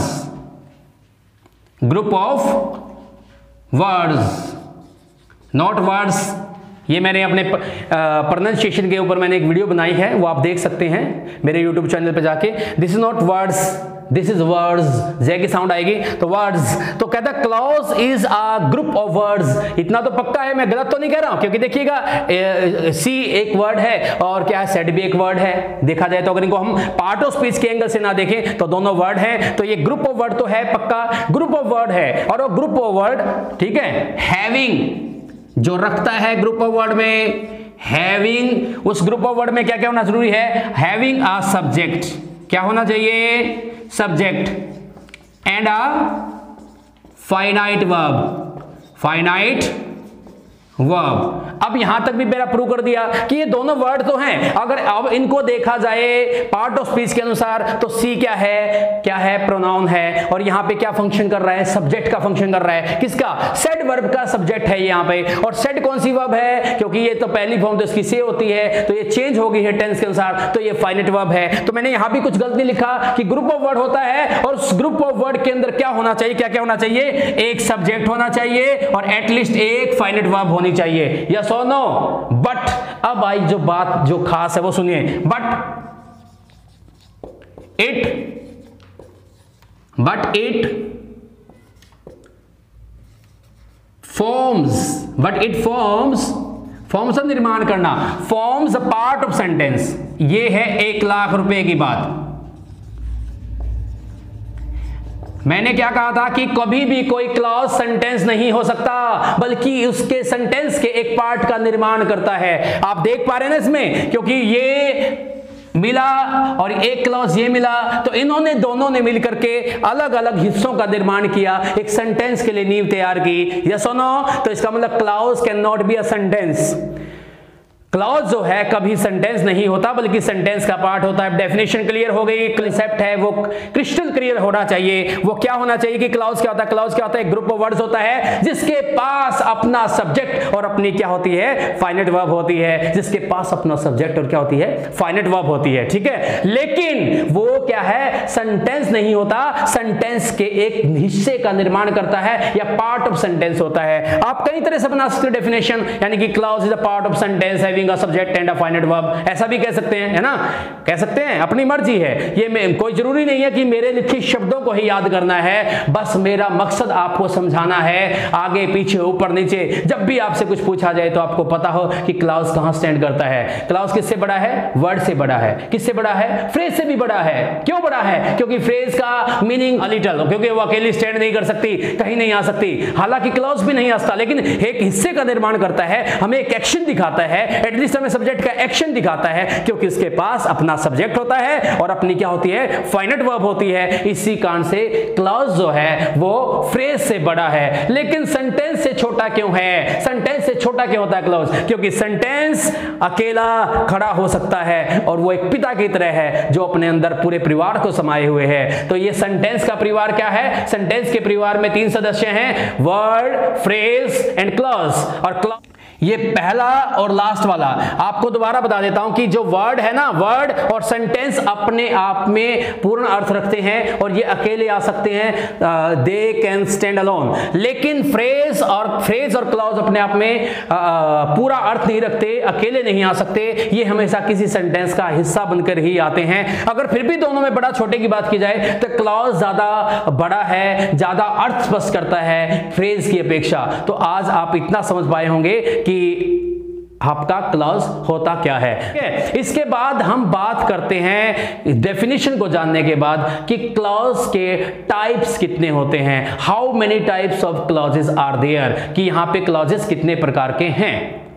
words, not words। ये मैंने अपने प्रोनाउंसिएशन के ऊपर मैंने एक वीडियो बनाई है, वो आप देख सकते हैं मेरे YouTube चैनल पे जाके। This is not words, this is words, J की साउंड आएगी तो वर्ड्स। तो कहता है clause is a group of words. इतना तो पक्का है, मैं गलत तो नहीं कह रहा हूं, क्योंकि देखिएगा सी एक वर्ड है और क्या है, सेड भी एक वर्ड है। देखा जाए तो अगर इनको हम पार्ट ऑफ स्पीच के एंगल से ना देखें तो दोनों वर्ड हैं। तो ये ग्रुप ऑफ वर्ड तो है, पक्का ग्रुप ऑफ वर्ड है। और वो ग्रुप ऑफ वर्ड, ठीक है, हैविंग जो रखता है ग्रुप ऑफ वर्ड में, हैविंग, उस ग्रुप ऑफ वर्ड में क्या क्या होना जरूरी है, हैविंग अ सब्जेक्ट, क्या होना चाहिए, subject and a finite verb, finite verb. अब यहां तक भी मेरा प्रूव कर दिया कि ये दोनों वर्ड तो हैं। अगर अब इनको देखा जाए पार्ट ऑफ स्पीच के अनुसार तो सी क्या है प्रोनाउन है, और यहां पे क्या फंक्शन कर रहा है, सब्जेक्ट का फंक्शन कर रहा है। किसका? सेड वर्ब का सब्जेक्ट है यहां पे। और सेड कौन सी वर्ब है? क्योंकि ये तो पहली फॉर्म तो इसकी से होती है, तो ये चेंज हो गई है टेंस के अनुसार, तो ये फाइनाइट वर्ब है। तो मैंने यहां भी कुछ गलत नहीं लिखा कि ग्रुप ऑफ वर्ड होता है, और उस ग्रुप ऑफ वर्ड के अंदर क्या होना चाहिए, क्या क्या होना चाहिए? एक सब्जेक्ट होना चाहिए और एटलीस्ट एक फाइनाइट वर्ब होनी चाहिए। यस और नो? बट अब आई जो बात जो खास है वो सुनिए। बट इट फॉर्म्स निर्माण करना, forms a part of sentence. ये है 1 लाख रुपए की बात। मैंने क्या कहा था कि कभी भी कोई क्लॉज सेंटेंस नहीं हो सकता, बल्कि उसके सेंटेंस के एक पार्ट का निर्माण करता है। आप देख पा रहे हैं ना इसमें, क्योंकि ये मिला और एक क्लॉज ये मिला, तो इन्होंने दोनों ने मिलकर के अलग अलग हिस्सों का निर्माण किया, एक सेंटेंस के लिए नींव तैयार की। यस और नो? तो इसका मतलब clause can not be a sentence. Clause जो है कभी सेंटेंस नहीं होता, बल्कि सेंटेंस का पार्ट होता है। डेफिनेशन क्लियर हो गई, कंसेप्ट है वो क्रिस्टल क्लियर होना चाहिए। वो क्या होना चाहिए कि क्लॉज क्या होता है? क्लॉज क्या होता है? एक ग्रुप ऑफ वर्ड्स होता है जिसके पास अपना सब्जेक्ट और अपनी क्या होती है? फाइनाइट वर्ब होती है। जिसके पास अपना सब्जेक्ट और क्या होती है? फाइनाइट वर्ब होती है। ठीक है, लेकिन वो क्या है? सेंटेंस नहीं होता, सेंटेंस के एक हिस्से का निर्माण करता है या पार्ट ऑफ सेंटेंस होता है। आप कई तरह से बना सकते हो डेफिनेशन, यानी कि clause is a part of sentence having a subject and a finite verb, ऐसा भी कह सकते हैं, है ना? कह सकते हैं, अपनी मर्जी है। ये कोई जरूरी नहीं है कि मेरे लिखे शब्दों को ही याद करना है, बस मेरा मकसद आपको समझाना है, आगे पीछे ऊपर नीचे। जब भी आपसे कुछ पूछा जाए तो आपको पता हो कि क्लॉज कहां स्टैंड करता है। क्लॉज किससे बड़ा है? वर्ड से बड़ा है। किससे बड़ा है? फ्रेज से भी बड़ा है। क्यों बड़ा है? क्योंकि फ्रेज का मीनिंग लिटिल, क्योंकि वो अकेली स्टैंड नहीं कर सकती, कहीं नहीं आ सकती। हालांकि क्लॉज भी नहीं आता, लेकिन एक हिस्से का निर्माण करता है, हमें एक एक्शन दिखाता है, एटलीस्ट हमें सब्जेक्ट का एक्शन दिखाता है, क्योंकि उसके पास अपना सब्जेक्ट होता है और अपनी क्या होती है? फाइनाइट वर्ब होती है। इसी कारण से क्लॉज जो है वो फ्रेज से बड़ा है। लेकिन सेंटेंस से छोटा क्यों है? सेंटेंस से छोटा क्यों होता है क्लॉज? क्योंकि सेंटेंस अकेला खड़ा हो सकता है और वो एक पिता की तरह है जो अपने अंदर पूरे परिवार को समाये हुए है। तो ये सेंटेंस का परिवार क्या है? सेंटेंस के परिवार में 3 सदस्य हैं, वर्ड, फ्रेज एंड क्लॉज। और ये पहला और लास्ट वाला आपको दोबारा बता देता हूं कि जो वर्ड है ना, वर्ड और सेंटेंस अपने आप में पूर्ण अर्थ रखते हैं और ये अकेले आ सकते हैं, दे कैन स्टैंड अलोन। लेकिन फ्रेज और क्लॉज अपने आप में पूरा अर्थ नहीं रखते, अकेले नहीं आ सकते, ये हमेशा किसी सेंटेंस का हिस्सा बनकर ही आते हैं। अगर फिर भी दोनों में बड़ा छोटे की बात की जाए तो क्लॉज ज्यादा बड़ा है, ज्यादा अर्थ स्पष्ट करता है फ्रेज की अपेक्षा। तो आज आप इतना समझ पाए होंगे कि आपका क्लॉज होता क्या है। ठीक है, इसके बाद हम बात करते हैं डेफिनेशन को जानने के बाद कि क्लॉज के टाइप्स कितने होते हैं। How many types of clauses are there, कि यहां पे क्लॉजेस कितने प्रकार के हैं।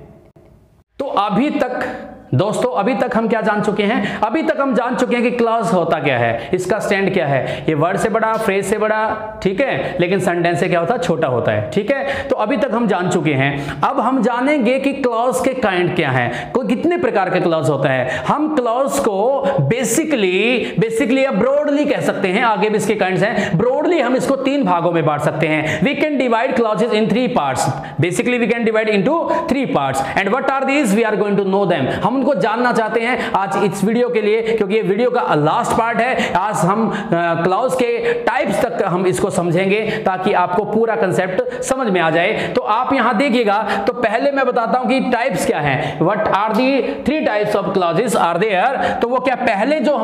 तो अभी तक दोस्तों, अभी तक हम क्या जान चुके हैं? अभी तक हम जान चुके हैं कि क्लॉज होता क्या है, इसका स्टैंड क्या है। ये वर्ड से बड़ा, फ्रेज से बड़ा, ठीक है, लेकिन सेंटेंस से क्या होता है? छोटा होता है। ठीक है, तो अभी तक हम जान चुके हैं। अब हम जानेंगे कि क्लॉज के काइंड क्या है, कोई कितने प्रकार के क्लॉज होता है। हम क्लॉज को बेसिकली या ब्रॉडली कह सकते हैं, आगे भी इसके काइंड्स हैं। ब्रॉडली हम इसको 3 भागों में बांट सकते हैं। We can divide clauses in 3 parts. Basically we can divide into 3 parts and what are these? We are going to know them. हम उनको जानना चाहते हैं आज इस वीडियो के लिए, क्योंकि ये वीडियो का लास्ट पार्ट है। आज हम क्लॉज के टाइप्स तक हम इसको समझेंगे ताकि आपको पूरा कंसेप्ट समझ में आ जाए। तो आप यहां देखिएगा, तो पहले मैं बताता हूं कि टाइप्स क्या हैं। What are the 3 types of clauses are there. तो वो क्या? पहले जो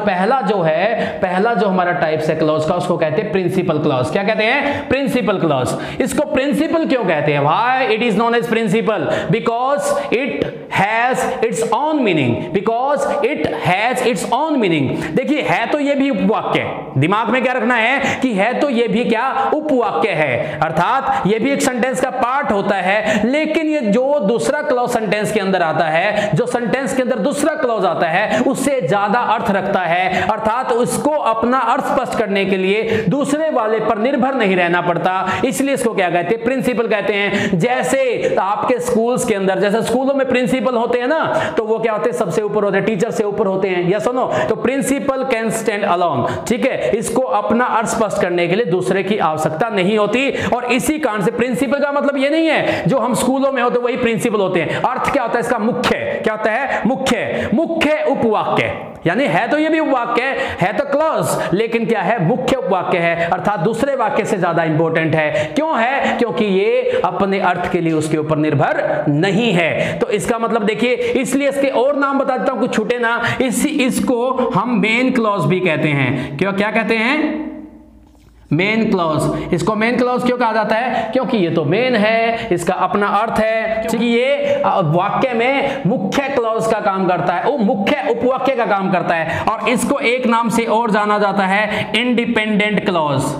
हमारा टाइप्स है क्लॉज का, उसको कहते हैं प्रिंसिपल क्लॉज। क्या कहते हैं? Principal clause. इसको प्रिंसिपल क्यों कहते हैं? Why it is known as principal? Because it has its its own meaning, because it has its own meaning. देखिए है तो ये भी उपवाक्य, दिमाग में क्या रखना है कि है तो ये भी क्या उपवाक्य है, अर्थात ये भी एक सेंटेंस का पार्ट होता है, लेकिन ये जो दूसरा क्लॉज सेंटेंस के अंदर आता है, जो सेंटेंस के अंदर दूसरा क्लॉज आता है उससे ज्यादा अर्थ रखता है, अर्थात उसको अपना अर्थ स्पष्ट करने के लिए दूसरे वाले पर निर्भर नहीं रहना पड़ता, इसलिए इसको क्या कहते हैं, प्रिंसिपल कहते हैं। जैसे आपके स्कूल्स के अंदर, जैसे स्कूलों में प्रिंसिपल होते हैं ना, तो वो क्या होते हैं, सबसे ऊपर होते हैं, टीचर से ऊपर होते हैं, या सुनो, तो प्रिंसिपल कैन स्टैंड अलोन, ठीक है, इसको अपना अर्थ स्पष्ट करने के लिए दूसरे की आवश्यकता नहीं होती। और इसी कारण से प्रिंसिपल का मतलब ये नहीं है जो हम स्कूलों में होते वही प्रिंसिपल होते हैं, अर्थ क्या होता है इसका, मुख्य, क्या होता है, मुख्य, मुख्य उपवाक्य, यानी है तो ये भी उपवाक्य है तो क्लॉज, लेकिन क्या है, मुख्य उपवाक्य है, अर्थात दूसरे वाक्य से ज्यादा इंपॉर्टेंट है। क्यों है, क्योंकि ये अपने अर्थ के लिए उसके ऊपर निर्भर नहीं है। तो इसका मतलब देखिए, इसलिए इसके और नाम बता देता हूं कुछ छूटे ना, इसको हम मेन क्लॉज भी कहते हैं। क्यों, क्या कहते हैं, मेन क्लॉज। इसको मेन क्लॉज क्यों कहा जाता है, क्योंकि ये तो मेन है, इसका अपना अर्थ है, क्योंकि ये वाक्य में मुख्य क्लॉज का काम करता है, वो मुख्य उपवाक्य का काम करता है। और इसको एक नाम से और जाना जाता है, इंडिपेंडेंट क्लॉज,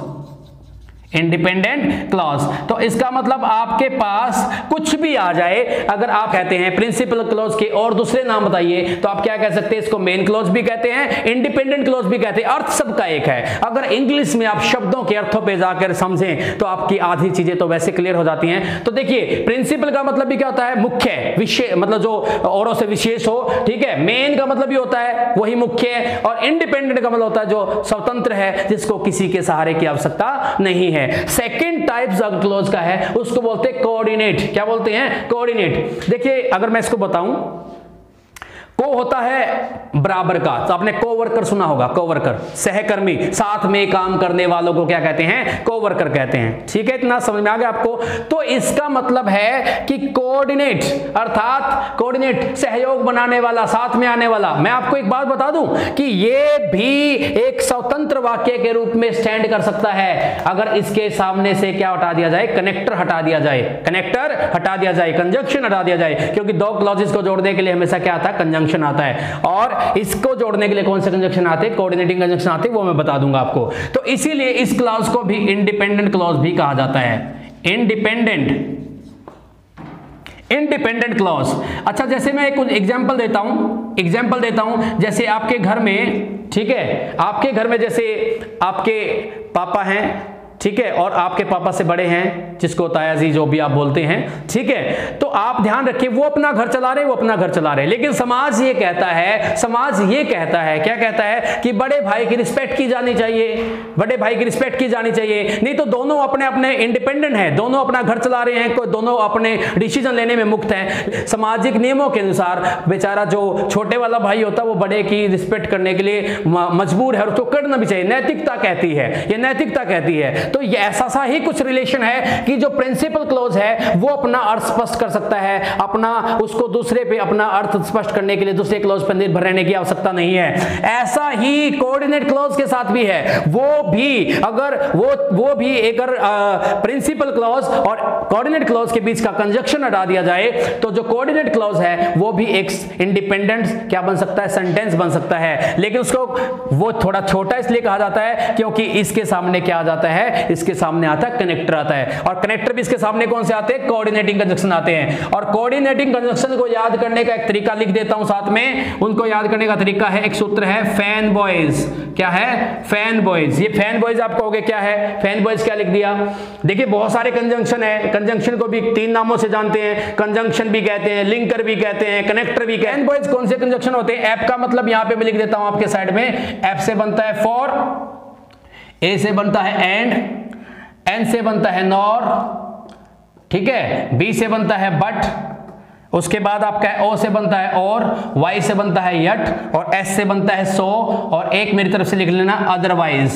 इंडिपेंडेंट क्लॉज। तो इसका मतलब आपके पास कुछ भी आ जाए, अगर आप कहते हैं प्रिंसिपल क्लॉज के और दूसरे नाम बताइए, तो आप क्या कह सकते हैं, इसको मेन क्लॉज भी कहते हैं, इंडिपेंडेंट क्लॉज भी कहते हैं, अर्थ सबका एक है। अगर इंग्लिश में आप शब्दों के अर्थों पे जाकर समझें तो आपकी आधी चीजें तो वैसे क्लियर हो जाती हैं। तो देखिए, प्रिंसिपल का मतलब भी क्या होता है, मुख्य, विशेष, मतलब जो औरों से विशेष हो, ठीक है। मेन का मतलब भी होता है वही मुख्य, और इंडिपेंडेंट का मतलब होता है जो स्वतंत्र है, जिसको किसी के सहारे की आवश्यकता नहीं है। सेकंड टाइप क्लॉज का है, उसको बोलते हैं कोऑर्डिनेट। क्या बोलते हैं, कोऑर्डिनेट। देखिए अगर मैं इसको बताऊं, को होता है बराबर का, तो आपने कोवर्कर सुना होगा, कोवर्कर, सहकर्मी, साथ में काम करने वालों को क्या कहते हैं, कोवर्कर कहते हैं, ठीक है, इतना समझ में आ गया आपको। तो इसका मतलब है कि कोऑर्डिनेट, अर्थात कोऑर्डिनेट, सहयोग बनाने वाला, साथ में आने वाला। मैं आपको एक बात बता दूं कि ये भी एक स्वतंत्र वाक्य के रूप में स्टैंड कर सकता है, अगर इसके सामने से क्या हटा दिया जाए, कनेक्टर हटा दिया जाए, कनेक्टर हटा दिया जाए, कंजंक्शन हटा दिया जाए, क्योंकि दो क्लॉजेस को जोड़ने के लिए हमेशा क्या आता है, कंजंक्शन आता है, और इसको जोड़ने के लिए कौन से कंजंक्शन आते हैं, कोऑर्डिनेटिंग कंजंक्शन आते हैं, वो मैं बता दूंगा आपको। तो इसीलिए इस क्लॉज को भी इंडिपेंडेंट क्लॉज भी कहा जाता है, इंडिपेंडेंट क्लॉज। अच्छा, जैसे मैं एक एग्जांपल देता हूं, जैसे आपके घर में, ठीक है, आपके घर में जैसे आपके पापा हैं, ठीक है, और आपके पापा से बड़े हैं, जिसको ताया जी जो भी आप बोलते हैं, ठीक है। तो आप ध्यान रखिए, वो अपना घर चला रहे, वो अपना घर चला रहे, लेकिन समाज ये कहता है, क्या कहता है कि बड़े भाई की रिस्पेक्ट की जानी चाहिए, बड़े भाई की रिस्पेक्ट की जानी चाहिए, नहीं तो दोनों अपने अपने इंडिपेंडेंट हैं, दोनों अपना घर चला रहे हैं, कोई दोनों अपने डिसीजन लेने में मुक्त हैं। सामाजिक नियमों के अनुसार बेचारा जो छोटे वाला भाई होता है वो बड़े की रिस्पेक्ट करने के लिए मजबूर है, और उसको करना भी चाहिए, नैतिकता कहती है, ये नैतिकता कहती है। तो ये ऐसा सा ही कुछ रिलेशन है कि जो प्रिंसिपल क्लॉज है वो अपना अर्थ स्पष्ट कर सकता है, अपना उसको दूसरे पे अपना अर्थ स्पष्ट करने के लिए दूसरे क्लॉज पर निर्भर रहने की आवश्यकता नहीं है। ऐसा ही कोऑर्डिनेट क्लॉज के साथ भी है, वो भी अगर वो भी अगर प्रिंसिपल क्लॉज और कोऑर्डिनेट क्लॉज के बीच का कंजंक्शन हटा दिया जाए, तो जो कोऑर्डिनेट क्लॉज है वो भी एक इंडिपेंडेंट क्या बन सकता है, सेंटेंस बन सकता है। लेकिन उसको वो थोड़ा छोटा इसलिए कहा जाता है क्योंकि इसके सामने क्या आ जाता है, इसके सामने आता है कनेक्टर आता है, और कनेक्टर भी इसके सामने कौन से आते हैं, कोऑर्डिनेटिंग कंजंक्शन आते हैं। और कोऑर्डिनेटिंग कंजंक्शन को याद करने का एक तरीका लिख देता हूं साथ में, उनको याद करने का तरीका है, एक सूत्र है फैन बॉयज। क्या है, फैन बॉयज। ये फैन बॉयज आप कहोगे क्या है, फैन बॉयज क्या लिख दिया। देखिए बहुत सारे कंजंक्शन है, कंजंक्शन को भी तीन नामों से जानते हैं, कंजंक्शन भी कहते हैं, लिंकर भी कहते हैं, कनेक्टर भी कहते हैं। फैन बॉयज कौन से कंजंक्शन होते हैं, एप का मतलब यहां पे मैं लिख देता हूं आपके साइड में, एप से बनता है फॉर, ए से बनता है एंड, एन से बनता है नॉर, ठीक है, बी से बनता है बट, उसके बाद आपका ओ से बनता है और, वाई से बनता है यट, और एस से बनता है सो, और एक मेरी तरफ से लिख लेना अदरवाइज,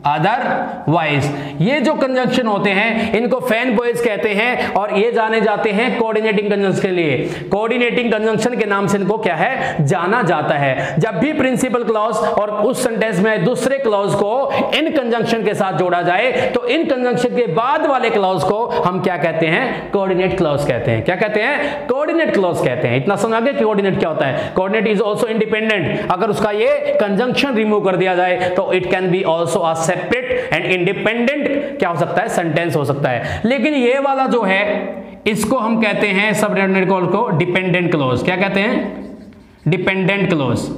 अदरवाइज। ये जो कंजंक्शन होते हैं इनको फैन बॉयज कहते हैं और ये जाने जाते हैं कोऑर्डिनेटिंग कंजंक्शन के लिए। कोऑर्डिनेटिंग कंजंक्शन के नाम से इनको क्या है, जाना जाता है। जब भी प्रिंसिपल क्लॉज और उस सेंटेंस में दूसरे क्लॉज को इन कंजंक्शन के साथ जोड़ा जाए तो इन कंजंक्शन के बाद वाले क्लॉज को हम क्या कहते हैं, कोऑर्डिनेट क्लॉज कहते हैं। क्या कहते हैं, कोऑर्डिनेट क्लॉज कहते हैं। इतना समझ गए कोऑर्डिनेट क्या होता है। Coordinate is also independent. अगर उसका ये कंजंक्शन रिमूव कर दिया जाए तो it can be also a separate and independent क्या हो सकता है, सेंटेंस हो सकता है। लेकिन ये वाला जो है इसको हम कहते हैं सबऑर्डिनेट क्लॉज को डिपेंडेंट क्लॉज। क्या कहते हैं, डिपेंडेंट क्लॉज।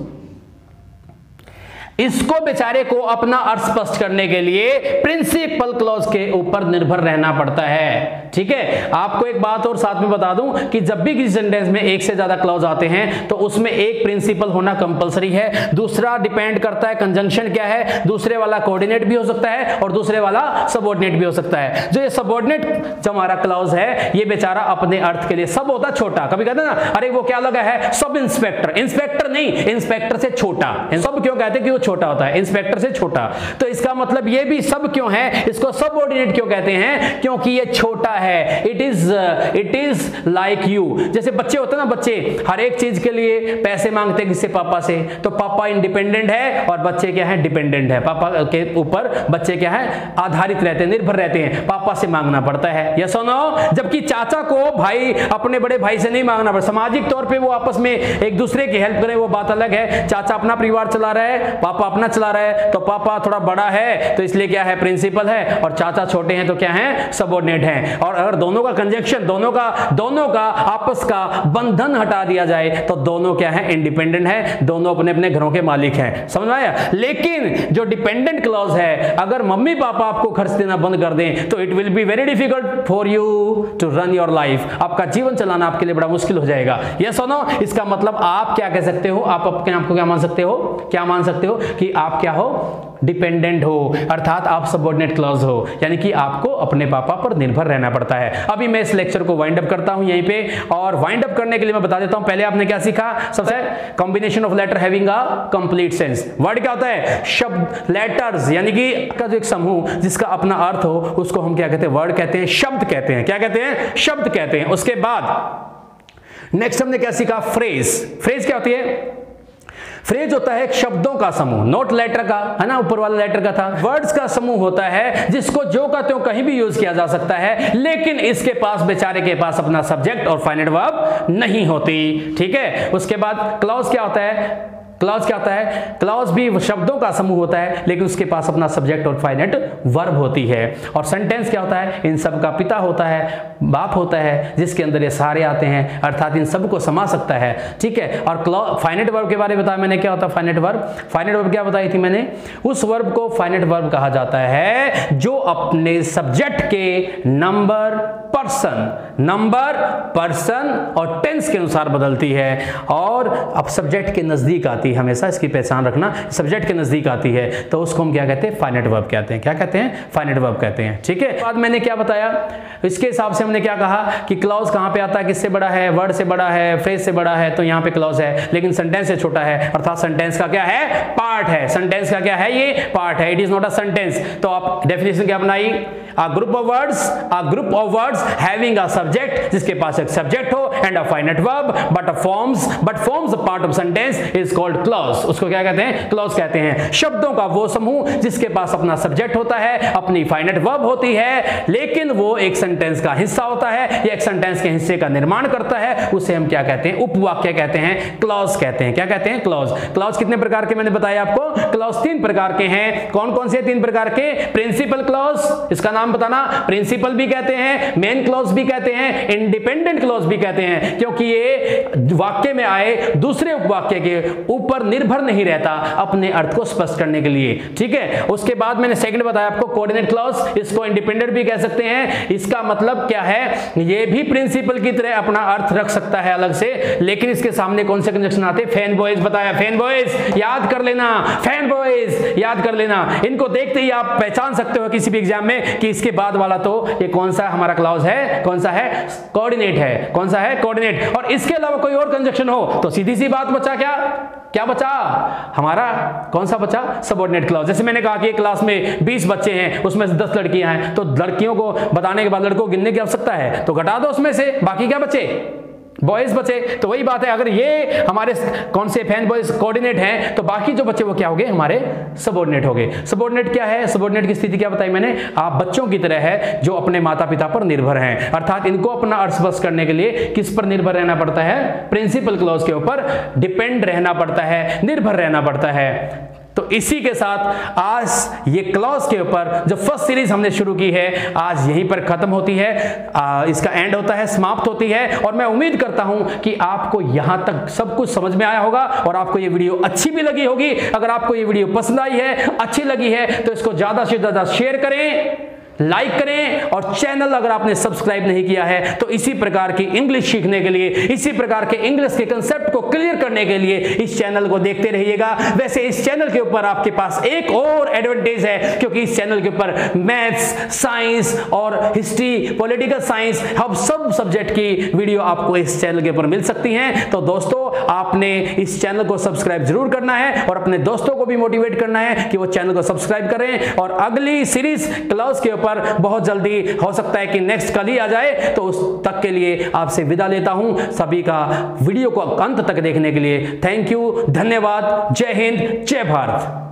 इसको बेचारे को अपना अर्थ स्पष्ट करने के लिए प्रिंसिपल क्लॉज के ऊपर निर्भर रहना पड़ता है। ठीक है, आपको एक बात और साथ में बता दूं कि जब भी किसी सेंटेंस में एक से ज्यादा क्लॉज आते हैं तो उसमें एक प्रिंसिपल होना कंपलसरी है, दूसरा डिपेंड करता है कंजंक्शन क्या है, दूसरे वाला कोऑर्डिनेट भी हो सकता है और दूसरे वाला सबऑर्डिनेट भी हो सकता है। जो ये सबऑर्डिनेट जो हमारा क्लॉज है ये बेचारा अपने अर्थ के लिए सब होता छोटा। कभी कहते हैं ना, अरे वो क्या लगा है, सब इंस्पेक्टर। इंस्पेक्टर नहीं, इंस्पेक्टर से छोटा। सब क्यों कहते हैं कि वो छोटा होता है, इंस्पेक्टर से छोटा। तो इसका मतलब ये भी सब क्यों है, इसको सबऑर्डिनेट क्यों कहते हैं, क्योंकि ये छोटा है। It is like you. जैसे बच्चे होते हैं ना, बच्चे हर एक चीज के लिए पैसे मांगते हैं किससे, पापा से। तो पापा इंडिपेंडेंट है और बच्चे क्या है, डिपेंडेंट है। पापा के ऊपर बच्चे क्या है, आधारित रहते हैं, निर्भर रहते हैं। पापा से मांगना पड़ता है, यस और नो। जबकि चाचा को भाई अपने बड़े भाई से नहीं मांगना पड़ता। सामाजिक तौर पर वो आपस में एक दूसरे की हेल्प करें वो बात अलग है। चाचा अपना परिवार चला रहा है, पापा अपना चला रहा है, तो पापा थोड़ा बड़ा है तो इसलिए क्या है, प्रिंसिपल है, और चाचा छोटे हैं तो क्या है, सबऑर्डिनेट हैं। और अगर दोनों का कंजंक्शन, दोनों का आपस का बंधन हटा दिया जाए तो दोनों क्या है, इंडिपेंडेंट है, दोनों अपने अपने घरों के मालिक हैं। समझ में आया। लेकिन जो डिपेंडेंट क्लॉज है, अगर मम्मी पापा आपको खर्च देना बंद कर दें तो it will be very difficult for you to run your life. आपका जीवन चलाना आपके लिए बड़ा मुश्किल हो जाएगा, यस और नो। इसका मतलब आप क्या कह सकते हो, आप अपने आप को क्या मान सकते हो, क्या मान सकते हो कि आप क्या हो, डिपेंडेंट हो, अर्थात आप सबऑर्डिनेट क्लॉज हो, यानी कि आपको अपने पापा पर निर्भर रहना पड़ता है। अभी मैं इस लेक्चर को वाइंड अप करता हूं यहीं पे, और वाइंड अप करने के लिए मैं बता देता हूं पहले आपने क्या सीखा। सबसे combination of letter having a complete sense. Word क्या होता है, शब्द, लेटर्स, यानी कि का जो एक समूह जिसका अपना अर्थ हो उसको हम क्या कहते हैं, वर्ड कहते हैं, शब्द कहते हैं। क्या कहते हैं, शब्द कहते हैं। उसके बाद नेक्स्ट हमने क्या सीखा, फ्रेज। फ्रेज क्या होती है, फ्रेज होता है एक शब्दों का समूह, नोट लेटर का है ना, ऊपर वाला लेटर का था। वर्ड्स का समूह होता है जिसको जो का त्यों कहीं भी यूज किया जा सकता है, लेकिन इसके पास, बेचारे के पास अपना सब्जेक्ट और फाइनाइट वर्ब नहीं होती। ठीक है। उसके बाद क्लॉज क्या होता है, क्लॉज क्या होता है, क्लॉज भी शब्दों का समूह होता है लेकिन उसके पास अपना सब्जेक्ट और फाइनाइट वर्ब होती है। और सेंटेंस क्या होता है, इन सब का पिता होता है, बाप होता है, जिसके अंदर ये सारे आते हैं, अर्थात इन सब को समा सकता है। ठीक है। और फाइनाइट वर्ब के बारे में बताया मैंने, क्या होता है फाइनाइट वर्ब। फाइनाइट वर्ब क्या बताई थी मैंने, उस वर्ब को फाइनाइट वर्ब कहा जाता है जो अपने सब्जेक्ट के नंबर, पर्सन और टेंस के अनुसार बदलती है और अब सब्जेक्ट के नजदीक आती है। हमेशा इसकी पहचान रखना, सब्जेक्ट के नजदीक आती है तो उसको हम क्या कहते हैं, फाइनाइट वर्ब कहते हैं। क्या कहते हैं, फाइनाइट वर्ब कहते हैं। ठीक है। बाद मैंने क्या बताया, इसके हिसाब से हमने क्या कहा कि क्लॉज कहां पे आता है, किससे बड़ा है, वर्ड से बड़ा है, फ्रेज से बड़ा है, तो यहां पे क्लॉज है, लेकिन सेंटेंस से छोटा है, अर्थात सेंटेंस का क्या है, पार्ट है। सेंटेंस का क्या है, ये पार्ट है, it is not a sentence. तो आप डेफिनेशन क्या बनाई, a group of words having a subject, जिसके पास एक सब्जेक्ट हो and a finite verb but forms a part of sentence is called clause। उसको क्या कहते हैं, क्लॉज कहते हैं। शब्दों का वो समूह जिसके पास अपना सब्जेक्ट होता है, अपनी फाइनाइट वर्ब होती है, लेकिन वो एक सेंटेंस का हिस्सा होता है या एक सेंटेंस के हिस्से का निर्माण करता है, उसे हम क्या कहते हैं, उपवाक्य कहते हैं, क्लॉज कहते हैं। क्या कहते हैं, क्लॉज। क्लॉज कितने प्रकार के मैंने बताया आपको, क्लॉज 3 प्रकार के हैं। कौन कौन से 3 प्रकार के, प्रिंसिपल क्लॉज, इसका नाम बताना, प्रिंसिपल भी कहते हैं, मेन क्लॉज भी कहते हैं, इंडिपेंडेंट क्लॉज भी कहते हैं, क्योंकि ये वाक्य में आए दूसरे उपवाक्य के ऊपर निर्भर नहीं रहता अपने अर्थ को स्पष्ट करने के लिए। ठीक है। उसके बाद मैंने सेकंड बताया आपको कोऑर्डिनेट क्लॉज, इसको इंडिपेंडेंट भी कह सकते हैं। इसका मतलब क्या है, ये भी प्रिंसिपल की तरह अपना अर्थ रख सकता है अलग से, लेकिन इसके सामने कौन से कंजंक्शन आते हैं, फैन बॉयज बताया, फैन बॉयज याद कर लेना, फैन बॉयज याद कर लेना। इनको देखते ही आप पहचान सकते हो किसी भी एग्जाम में कि इसके बाद वाला तो ये कौन सा हमारा क्लॉज है, कौन सा है, कोऑर्डिनेट है। कौन सा है, कोऑर्डिनेट। और इसके अलावा कोई और कंजंक्शन हो तो सीधी सी बात बचा क्या, क्या बचा हमारा, कौन सा बचा, सबऑर्डिनेट क्लॉज। जैसे मैंने कहा कि एक क्लास में 20 बच्चे हैं, उसमें से 10 लड़कियां हैं, तो लड़कियों को बताने के बाद लड़कों को गिनने की आवश्यकता है, तो घटा दो उसमें से, बाकी क्या बचे, बॉयज बचे। तो वही बात है, अगर ये हमारे कौन से फैन बॉयज कोऑर्डिनेट हैं तो बाकी जो बचे वो क्या हो गए, हमारे सबऑर्डिनेट हो गए। सबऑर्डिनेट क्या है, सबऑर्डिनेट की स्थिति क्या बताई मैंने, आप बच्चों की तरह है जो अपने माता पिता पर निर्भर हैं, अर्थात इनको अपना अर्थ स्पष्ट करने के लिए किस पर निर्भर रहना पड़ता है, प्रिंसिपल क्लॉज के ऊपर डिपेंड रहना पड़ता है, निर्भर रहना पड़ता है। तो इसी के साथ आज ये क्लॉज के ऊपर जो फर्स्ट सीरीज हमने शुरू की है आज यहीं पर खत्म होती है, इसका एंड होता है, समाप्त होती है। और मैं उम्मीद करता हूं कि आपको यहां तक सब कुछ समझ में आया होगा और आपको ये वीडियो अच्छी भी लगी होगी। अगर आपको ये वीडियो पसंद आई है, अच्छी लगी है, तो इसको ज्यादा से ज्यादा शेयर करें, लाइक करें, और चैनल अगर आपने सब्सक्राइब नहीं किया है तो इसी प्रकार की इंग्लिश सीखने के लिए, इसी प्रकार के इंग्लिश के कंसेप्ट को क्लियर करने के लिए इस चैनल को देखते रहिएगा। वैसे इस चैनल के ऊपर आपके पास एक और एडवांटेज है, क्योंकि इस चैनल के ऊपर मैथ्स, साइंस और हिस्ट्री, पॉलिटिकल साइंस, हम सब सब्जेक्ट की वीडियो आपको इस चैनल के ऊपर मिल सकती हैं। तो दोस्तों आपने इस चैनल को सब्सक्राइब जरूर करना है और अपने दोस्तों को भी मोटिवेट करना है कि वो चैनल को सब्सक्राइब करें। और अगली सीरीज क्लॉज के ऊपर बहुत जल्दी, हो सकता है कि नेक्स्ट कल ही आ जाए, तो उस तक के लिए आपसे विदा लेता हूं। सभी का वीडियो को अंत तक देखने के लिए थैंक यू, धन्यवाद, जय हिंद, जय भारत।